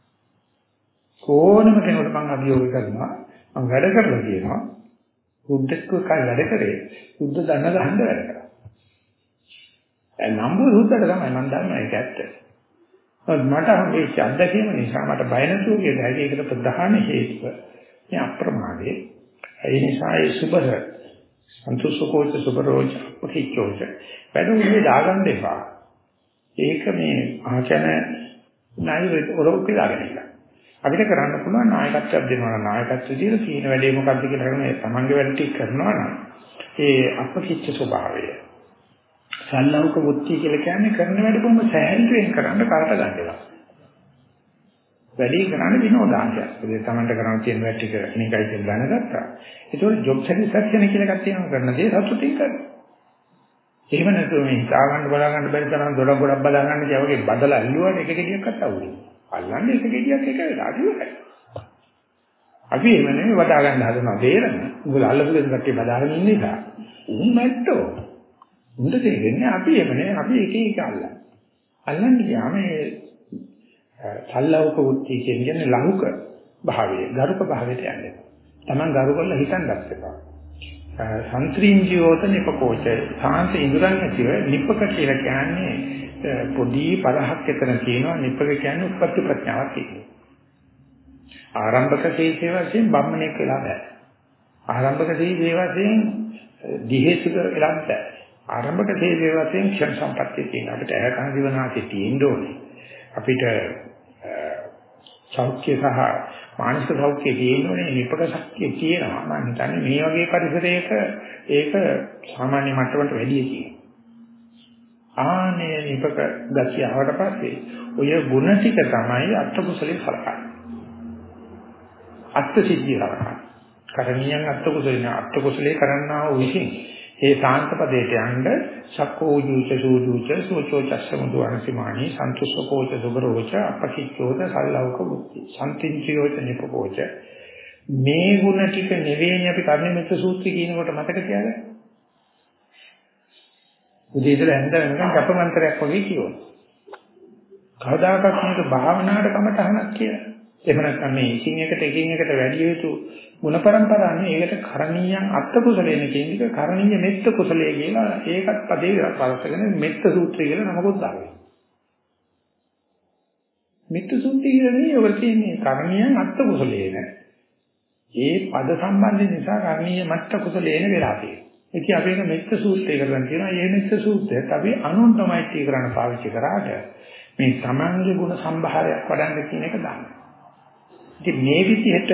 ඕනම කෙනෙකුට මම අභියෝග කරනවා. මම වැඩ කරලා කියනවා. බුද්ධත්ව කල් වැඩ කරේ. බුද්ධ දන්න ගහන්න වැඩ කරා. නම්බු සුද්දට තමයි මම දන්නවා ඒක ඇත්ත. මට මේ අත්දැකීම නිසා මට බය නැතුව කියලා ඒකට ප්‍රධාන හේතුව මේ අප්‍රමාදයේ. ඒ නිසා ඒ සුබර සන්තුෂ්කෝච සුබරෝච පොකිචෝච වැඩුනේ දාගන්න එපා. ඒක මේ ආචන නායි ඔරෝ පිළිගන්න එක. අපිට කරන්න පුළුවන් නායකත්වයක් දෙනවා නම් නායකත්වය දීලා තියෙන වැඩේ මොකක්ද කියලා කරන ඒ තමන්ගේ වැඩ ටික කරනවා නම් ඒ අපකිච්ච ස්වභාවය සල්ලෞක වෘත්ති කියලා කියන්නේ කරන වැඩ කොහොම සෑහලුවෙන් කරන්න කරට ගන්නවා. වැඩි කරන්නේ විනෝදාංශයක්. ඒ තමන්ට කරන්න තියෙන වැඩ ටික මේකයි කියලා දැනගත්තා. ඒතකොට ජොබ් සැටිස්ෆැක්ෂන් කියලා එකක් තියෙනවා කරන දේ සතුටින් කරනවා. එහෙම නැතුව මේ හිතා ගන්න බලා ගන්න බැරි තරම් දොඩ ගොඩක් බලා ගන්න කිය වගේ බදලා අල්ලුවාට එක ගෙඩියක්වත් අවුලයි. අල්ලන්නේ එක ගෙඩියක් එක වෙලා අදියුයි. අපි එහෙම නෙමෙයි වදා ගන්න හදනවා තේරෙන. උගල අල්ලපු දෙයක් කට්ටිය බදාගෙන ඉන්න නිසා. උන් මැට්ටෝ. උන්ට තේරෙන්නේ අපි එහෙම නෙමෙයි අපි එක එක අල්ලන්නේ. අල්ලන්නේ ගියාම ඒ සල්ලවක වෘත්ති කියන්නේ ලහුක භාවය, ගරුක භාවයට යන්නේ. Taman ගරු කරලා හිතන්නත් එපා. සංත්‍රීන්ජියෝත නිපකෝච සාන්ත ඉඳුරන් ඇතිව නිපක කියලා කියන්නේ පොඩි පරහක් එතන තියෙනවා. නිපක කියන්නේ උත්පත්ති ප්‍රඥාවක් කියන්නේ. ආරම්භක සීසේ වශයෙන් බම්මණෙක් වෙලා බෑ. ආරම්භක සීසේ වශයෙන් දිහෙසුක වෙලා බෑ. ආරම්භක සීසේ වශයෙන් ක්ෂණ සම්පත්තිය තියෙන අපිට ඇහ කන දිවනාසේ තියෙන්න ඕනේ. අපිට සෞඛ්‍ය සහ මානසික සෞඛ්‍ය තියෙනෝනේ නිපක ශක්තිය තියෙනවා. මම හිතන්නේ මේ වගේ පරිසරයක ඒක සාමාන්‍ය මට්ටමට වැඩි තියෙනවා. ආනේ නිපක ගතිය ආවට පස්සේ ඔය ගුණ ටික තමයි අත්කුසලේ සලකන්නේ. අත්ත්‍ය සිද්ධිය සලකන්නේ. කරණීයන් අත්කුසලේ අත්කුසලේ කරන්නා වූ විසින් ඒ සාන්ත පදයට යන්න සක්කෝ ජූච සූජූච සෝචෝ චස්සමුදු අනසිමානි සන්තුෂ්කෝච සුබරෝච අපකිච්ඡෝත සල්ලෞක බුද්ධි සම්තිංචියෝච නිපකෝච මේ ගුණ ටික නෙවෙයි අපි කර්ණිමිත සූත්‍රය කියනකොට මතක තියාගන්න. උදේ ඉඳලා හැන්ද වෙනකන් කපමන්තරයක් වගේ කියවන. කවදාකවත් මේක භාවනාවට කමටහනක් කියලා. එහෙම නැත්නම් මේ එකින් එකට එකින් එකට වැඩි යුතු ගුණ පරම්පරාවනේ ඒකට කරණීයන් අත්ත කුසලයෙන් කියන එක කරණීය මෙත්ත කුසලයේ කියලා ඒකත් පදේ පරස්තගෙන මෙත්ත සූත්‍රය කියලා නමකුත් දාගෙන. මෙත්ත සූත්‍රය කියන්නේ ඔය කියන්නේ කරණීයන් අත්ත කුසලයෙන්. ඒ පද සම්බන්ධ නිසා කරණීය මත්ත කුසලයෙන් වෙලා තියෙනවා. ඒක අපි එක මෙත්ත සූත්‍රය කරගෙන කියනවා. මේ මෙත්ත සූත්‍රයත් අපි අනුන්ටමයි තී කරන්න පාවිච්චි කරාට මේ සමාංගික ගුණ සම්භාරයක් වඩන්න කියන එක දාන්න. ඉතින් මේ විදිහට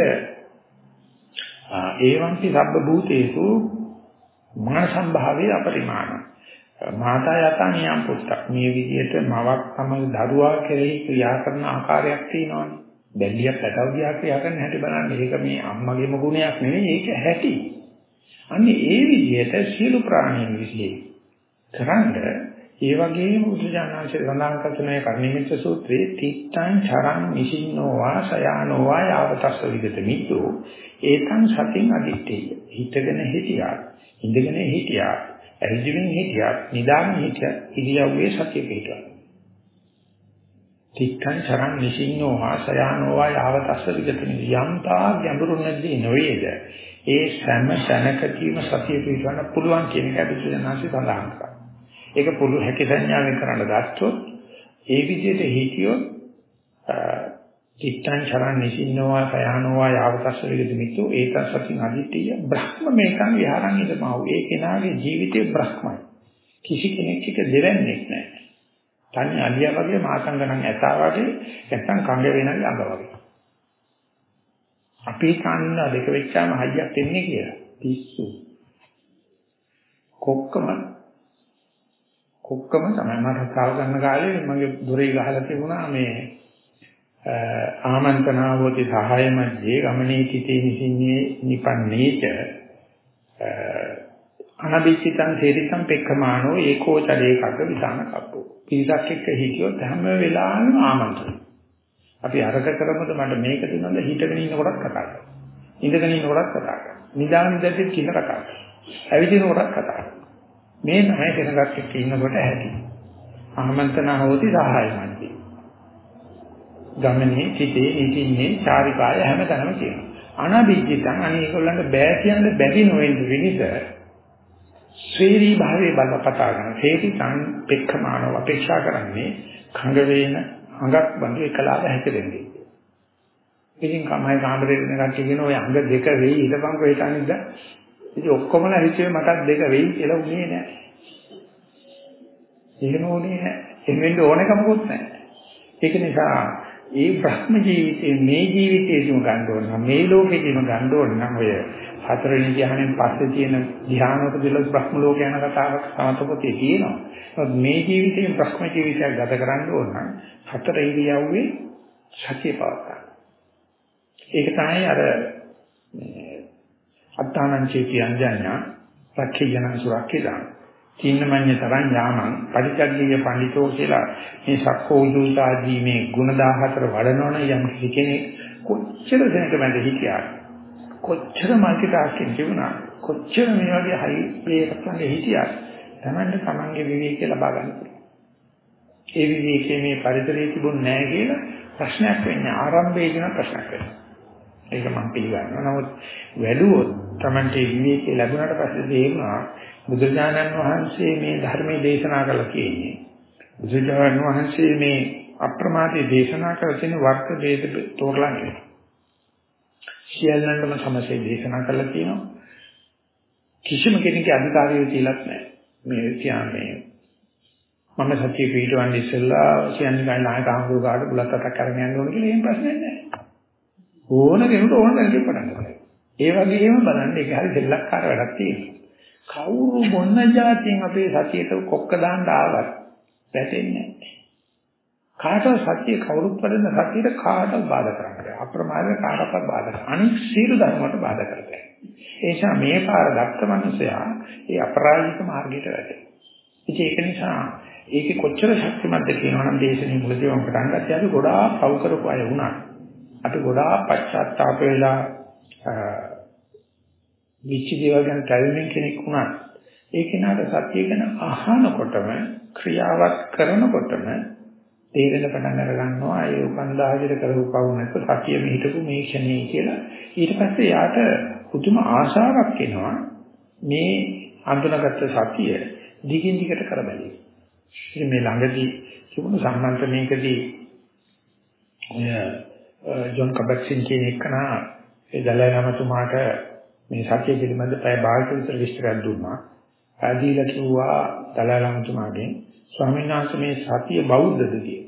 ඒවන්ති සබ්බ භූතේසු මාන සම්භාවයේ අපරිමාණ මාතා යතා නියම් පුත්තක් මේ විදිහට මවක් තමයි දරුවා කෙරෙහි ක්‍රියා කරන ආකාරයක් තියෙනවානේ. බැල්ලියක් පැටවුදියා ක්‍රියා කරන හැටි බලන්න. ඒක මේ අම්මගේම ගුණයක් නෙවෙයි ඒක හැටි. අන්නේ ඒ විදිහට සියලු ප්‍රාණීන් විශ්ලේ කරන්ද ඒ වගේම උද්දජානංශය සඳහන් කරන මේ කර්ණිමිත සූත්‍රයේ තිත්තං චරං නිසින්නෝවා සයානෝවා යාවතස්ස විගත මිද්දෝ ඒතං සතින් අදිත්තේය. හිතගෙන හිටියා, ඉඳගෙන හිටියා, ඇවිදින්න හිටියා, නිදාගෙන හිටියා, ඉරියව්වේ සතිය පිටවන. තිත්තං චරං නිසින්නෝවා සයානෝවා යාවතස්ස විගත මිද්දෝ යම්තා ගැඹුරු නැද්දී නොවේද ඒ සෑම තැනකදීම සතිය පිටවන්න පුළුවන් කියන එක උද්දජානංශය සඳහන් කරනවා. ඒක පුළු හැකි සංඥාවෙන් කරන්න ගත්තොත් ඒ විදිහට හිතියොත් චිත්තං චරණ නිසින්නෝවා සයනෝවා යාවතස්ස විගත මිත්තු ඒත සතින් අදිටිය බ්‍රහ්ම මේකන් විහාරං ඉදමව. ඒ කෙනාගේ ජීවිතේ බ්‍රහ්මයි. කිසි කෙනෙක් එක දෙවන්නේ නැහැ. තනි අලියා වගේ මාසංගණන් ඇතා වගේ නැත්තම් කංග වෙනයි අඟ වගේ. අපි කන්න දෙක වෙච්චාම හයියක් එන්නේ කියලා. පිස්සු. කොක්කම කොක්කම තමයි මට කල් ගන්න කාලේ මගේ දොරේ ගහලා තිබුණා මේ ආමන්ත්‍රණාවෝති සහාය මැජේ ගමනේ තිතේ නිසින්නේ නිපන්නේච අනබිචිතං තේරිතං පෙක්ඛමානෝ ඒකෝචරේ කක විසාන කප්පෝ. පිටක් එක්ක හිටියොත් හැම වෙලාවෙම ආමන්ත්‍රණ. අපි අරක කරමුද මට මේක දෙනවද හිටගෙන ඉන්නකොටත් කතා කරනවා. ඉඳගෙන ඉන්නකොටත් කතා කරනවා. නිදාගෙන ඉඳලා කින කතා කරනවා. ඇවිදිනකොටත් කතා කරනවා. මේ තමයි කෙනෙක් එක්ක ඉන්නකොට ඇති. ආමන්ත්‍රණ හොති සහාය මන්ති. ගමනේ සිටේ ඉතින්නේ චාරිකාය හැමතැනම තියෙනවා. අනබිජිතං අනේ ඒගොල්ලන්ට බෑ කියන්න බැරි නොවෙන්න විනිස ශ්‍රේණී භාවයේ බලපතා ගන්න. හේති තන් පෙක්ඛමානව අපේක්ෂා කරන්නේ කඟ වේන අඟක් බඳු එකලාව හැකෙන්නේ. ඉතින් කමයි කාමරේ ඉන්න කට්ටිය කියන ඔය අඟ දෙක වෙයි ඉඳපන් කොහෙට අනිද්ද? ඉතින් ඔක්කොමලා හිතුවේ මටත් දෙක වෙයි කියලා උනේ නෑ. එහෙම උනේ නෑ. එහෙම වෙන්න ඕනකමකුත් නෑ. ඒක නිසා ඒ බ්‍රහ්ම ජීවිතේ මේ ජීවිතේදීම ගන්න ඕන නම් මේ ලෝකෙදීම ගන්න ඕන නම් ඔය හතරවෙනි ධ්‍යානෙන් පස්සේ තියෙන ධ්‍යානවල දිලස් බ්‍රහ්ම ලෝක යන කතාවක් සමතපොතේ තියෙනවා. ඒත් මේ ජීවිතේ බ්‍රහ්ම ජීවිතයක් ගත කරන්න ඕන නම් හතර ඉරියව්වේ සතිය පවත්වා. ඒක තමයි අර අත්තානං චේති අඤ්ඤඤ්ඤා රක්ඛේයන සුරක්ඛේදාන චින්නමඤ්ඤ තරං යාමං පරිචග්ගීය පඬිතෝ කියලා මේ සක්කෝ උදුසාදී මේ ගුණ දහහතර වඩනවන යම් කෙනෙක් කොච්චර දැනක මැද හිටියා කොච්චර මල්ටි ටාස්කින් තිබුණා කොච්චර මේ වගේ හයි මේකට ළඟ හිටියා තමන්ට තමන්ගේ විවේකය ලබා ගන්න පුළුවන්. ඒ විවේකයේ මේ පරිසරයේ තිබුණ නැහැ කියලා ප්‍රශ්නයක් වෙන්නේ ආරම්භයේදීන ප්‍රශ්නයක් වෙනවා. ඒක මම පිළිගන්නවා. නමුත් වැඩුවොත් තමන්ට විවේකී ලැබුණාට පස්සේ තේරෙනවා බුදුරජාණන් වහන්සේ මේ ධර්මයේ දේශනා කළා කියන්නේ. බුදුරජාණන් වහන්සේ මේ අප්‍රමාදී දේශනා කළ තියෙන වර්ග ભેද තෝරලා නෙවෙයි. සියල්ලන්ටම සමසේ දේශනා කළා කියනවා. කිසිම කෙනෙකුගේ අධිකාරිය තියලත් නැහැ. මේ කියන්නේ මම සත්‍ය පිටවන්නේ ඉස්සෙල්ලා කියන්නේ ගාන නායක ආහුරු ගාඩ බුලත් අතක් කරගෙන යන්න ඕන කියලා එහෙම ප්‍රශ්නයක් නැහැ. ඕන කෙනෙකුට ඕන දෙයක් පටන් ගන්නවා. ඒ වගේම බලන්න ඒක හරි දෙලක්කාර වැඩක් තියෙනවා. කවුරු මොන જાතියෙන් අපේ සතියට කොක්ක දාන්න ආවත් වැටෙන්නේ නැහැ. කාටවත් සතිය කවුරුත් වඩන සතියට කාටවත් බාධා කරන්නේ. අප්‍රමාදව කාටවත් බාධා කරන්නේ. අනිත් සියලු ධර්මවලට බාධා කරන්නේ. ඒ නිසා මේ පාර දක්ත මනුස්සයා ඒ අපරාජික මාර්ගයට වැටෙනවා. ඉතින් ඒක නිසා ඒකේ කොච්චර ශක්තිමත්ද කියනවනම් දේශනේ මුලදී වම් පටන් ගත්තේ අපි ගොඩාක් පව් කරපු අය වුණා. අපි ගොඩාක් පශ්චාත්තාප වෙලා විචි දේවල් ගැන කල්මින් කෙනෙක් වුණා. ඒ කෙනාට සත්‍ය ගැන අහනකොටම ක්‍රියාවක් කරනකොටම තේරෙන පටන් අර ගන්නවා ඒ උපන්දාජිත කරපු පව් නැත්නම් සත්‍ය මෙහිටපු මේ ක්ෂණේ කියලා. ඊට පස්සේ යාට පුදුම ආශාවක් එනවා මේ අඳුනගත්ත සත්‍ය දිගින් දිගට කරබැලීම. ඉතින් මේ ළඟදී තිබුණු සම්මන්ත්‍රණයකදී ඔය ජොන් කබක්සින් කියන එකනා ඒ දලයි ලාමතුමාට මේ සත්‍ය පිළිබඳ පැය භාගයක විතර විස්තරයක් දුන්නා. ආදීලා කිව්වා දලයි ලාමතුමාගෙන් ස්වාමීන් වහන්සේ මේ සත්‍ය බෞද්ධද කියලා.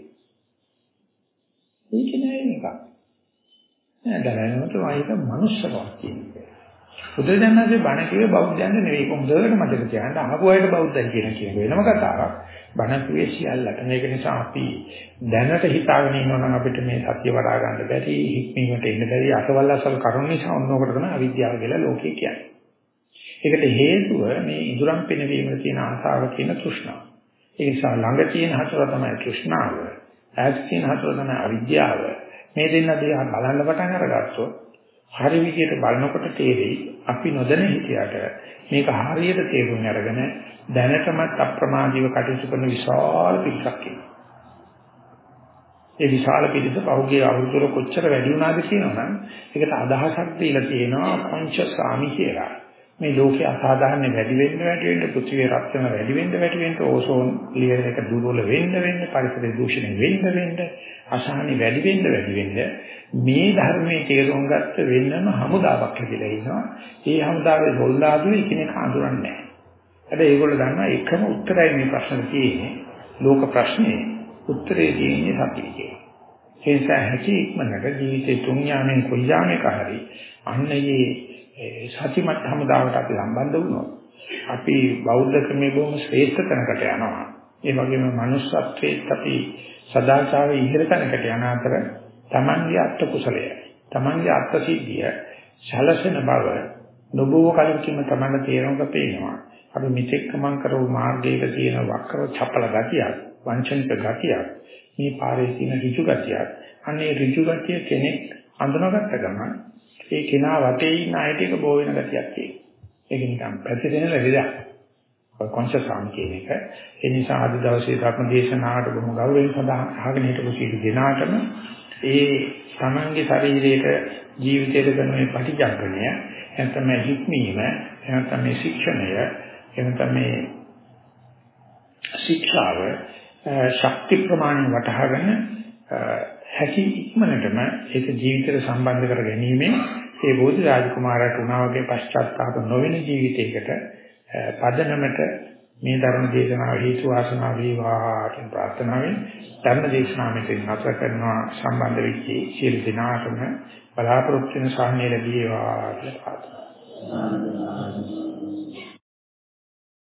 ඒක නෑ නිකන්. නෑ දලයි ලාමතුමා ඒක මනුස්සකමක් කියන්නේ. බුදුදහමේ බණ කියේ බෞද්ධයන්ට නෙවෙයි කොහොමදකට මතක තියාගන්න අහපු අයට බෞද්ධයි කියන කියන වෙනම කතාවක්. බණ කියේ සියල්ලට. මේක නිසා අපි දැනට හිතාගෙන ඉන්නවා නම් අපිට මේ සත්‍ය වඩා ගන්න බැරි, හික්මීමට එන්න බැරි අසවල් අසවල් කරුණ නිසා ඔන්නෝකට තමයි අවිද්‍යාව කියලා ලෝකේ කියන්නේ. ඒකට හේතුව මේ ඉදුරම් පිනවීමේ තියෙන ආසාව කියන තෘෂ්ණාව. ඒ නිසා ළඟ තියෙන හතර තමයි තෘෂ්ණාව, ඈත තියෙන හතර තමයි අවිද්‍යාව. මේ දෙන්න දිහා බලන්න පටන් අරගත්තොත් හරි විදියට බලනකොට තේරෙයි අපි නොදැන හිටියට මේක හරියට තේරුම් අරගෙන දැනටමත් අප්‍රමාදීව කටයුතු කරන විශාල පිටසක් ඉන්නවා. ඒ විශාල පිටස පෞද්ගලික අවුරුදු කොච්චර වැඩි වුණාද කියනවනම් ඒකට අදහසක් දීලා තියෙනවා පංචසාමි කියලා. මේ ලෝකයේ අසාධාරණ වැඩි වෙන්න වැඩි වෙන්න පෘථිවිය රත් වෙන වැඩි වෙන්න වැඩි වෙන්න ඕසෝන් ලේයර් එක දුර්වල වෙන්න වෙන්න පරිසර දූෂණය වෙන්න වෙන්න අසහනෙ වැඩි වෙන්න වැඩි වෙන්න මේ ධර්මයේ තේරුම් ගත්ත වෙනම හමුදාවක් කියලා ඉන්නවා. ඒ හමුදාවේ සොල්දාදුයි එකිනෙක අඳුරන්නේ නැහැ. හැබැයි ඒගොල්ලෝ දන්නවා එකම උත්තරයි මේ ප්‍රශ්නේ තියෙන්නේ. ලෝක ප්‍රශ්නේ උත්තරේ තියෙන්නේ සතියේ. ඒ නිසා හැකි ඉක්මනට ජීවිතේ තුන් යාමෙන් කොයි යාමයක හරි අන්නේ සතිමත් හමුදාවට අපි සම්බන්ධ වුණොත් අපි බෞද්ධ ක්‍රමයේ බොහොම ශ්‍රේෂ්ඨ තැනකට යනවා. ඒ වගේම manussත්වයේත් අපි සදාචාරයේ ඉහළ තැනකට යන අතර තමන්ගේ අත්ත කුසලය, තමන්ගේ අත්ත සිද්ධිය, ශලසන බව නොබෝ කලින්ම තමන්ට තේරුම්ක පේනවා. අපි මෙතෙක් ගමන් කරපු මාර්ගයක තියෙන වක්‍ර චපල ගතියක්, වංචනික ගතියක්, මේ පාරේ තියෙන ඍජු ගතියක්. අනේ ඍජු ගතිය කෙනෙක් අඳුනගත්ත ගමන් ඒ කෙනා වටේ ඉන්න අයට එක බෝ වෙන ගතියක් තියෙනවා. ඒක නිකන් පැතිරෙන ලෙඩක්. ඔය කොන්ෂස්ම් කියන එක. ඒ නිසා අද දවසේ ධර්ම දේශනාවට බොහොම ගෞරවයෙන් සඳහන් අහගෙන හිටපු සියලු දෙනාටම ඒ තමන්ගේ ශරීරයේ ජීවිතයේ කරන මේ පටිජග්ගණය නැත්නම් හික්මීම නැත්නම් මේ ශික්ෂණය එනතම මේ ශික්ෂාව ශක්ති ප්‍රමාණය වටහාගෙන හැකි ඉක්මනටම ඒක ජීවිතයට සම්බන්ධ කර ගැනීමෙන් ඒ බෝධි රාජකුමාරට උනා වගේ පශ්චාත්තාප නොවන ජීවිතයකට පදනමට මේ ධර්ම දේශනාව හේතු වාසනා වේවා කියන ප්‍රාර්ථනාවෙන් ධර්ම දේශනාව මෙතන නැවත කරනවා සම්බන්ධ වෙච්ච සියලු දෙනාටම බලාපොරොත්තු වෙන සාහනය ලැබේවා කියලා ප්‍රාර්ථනා කරනවා.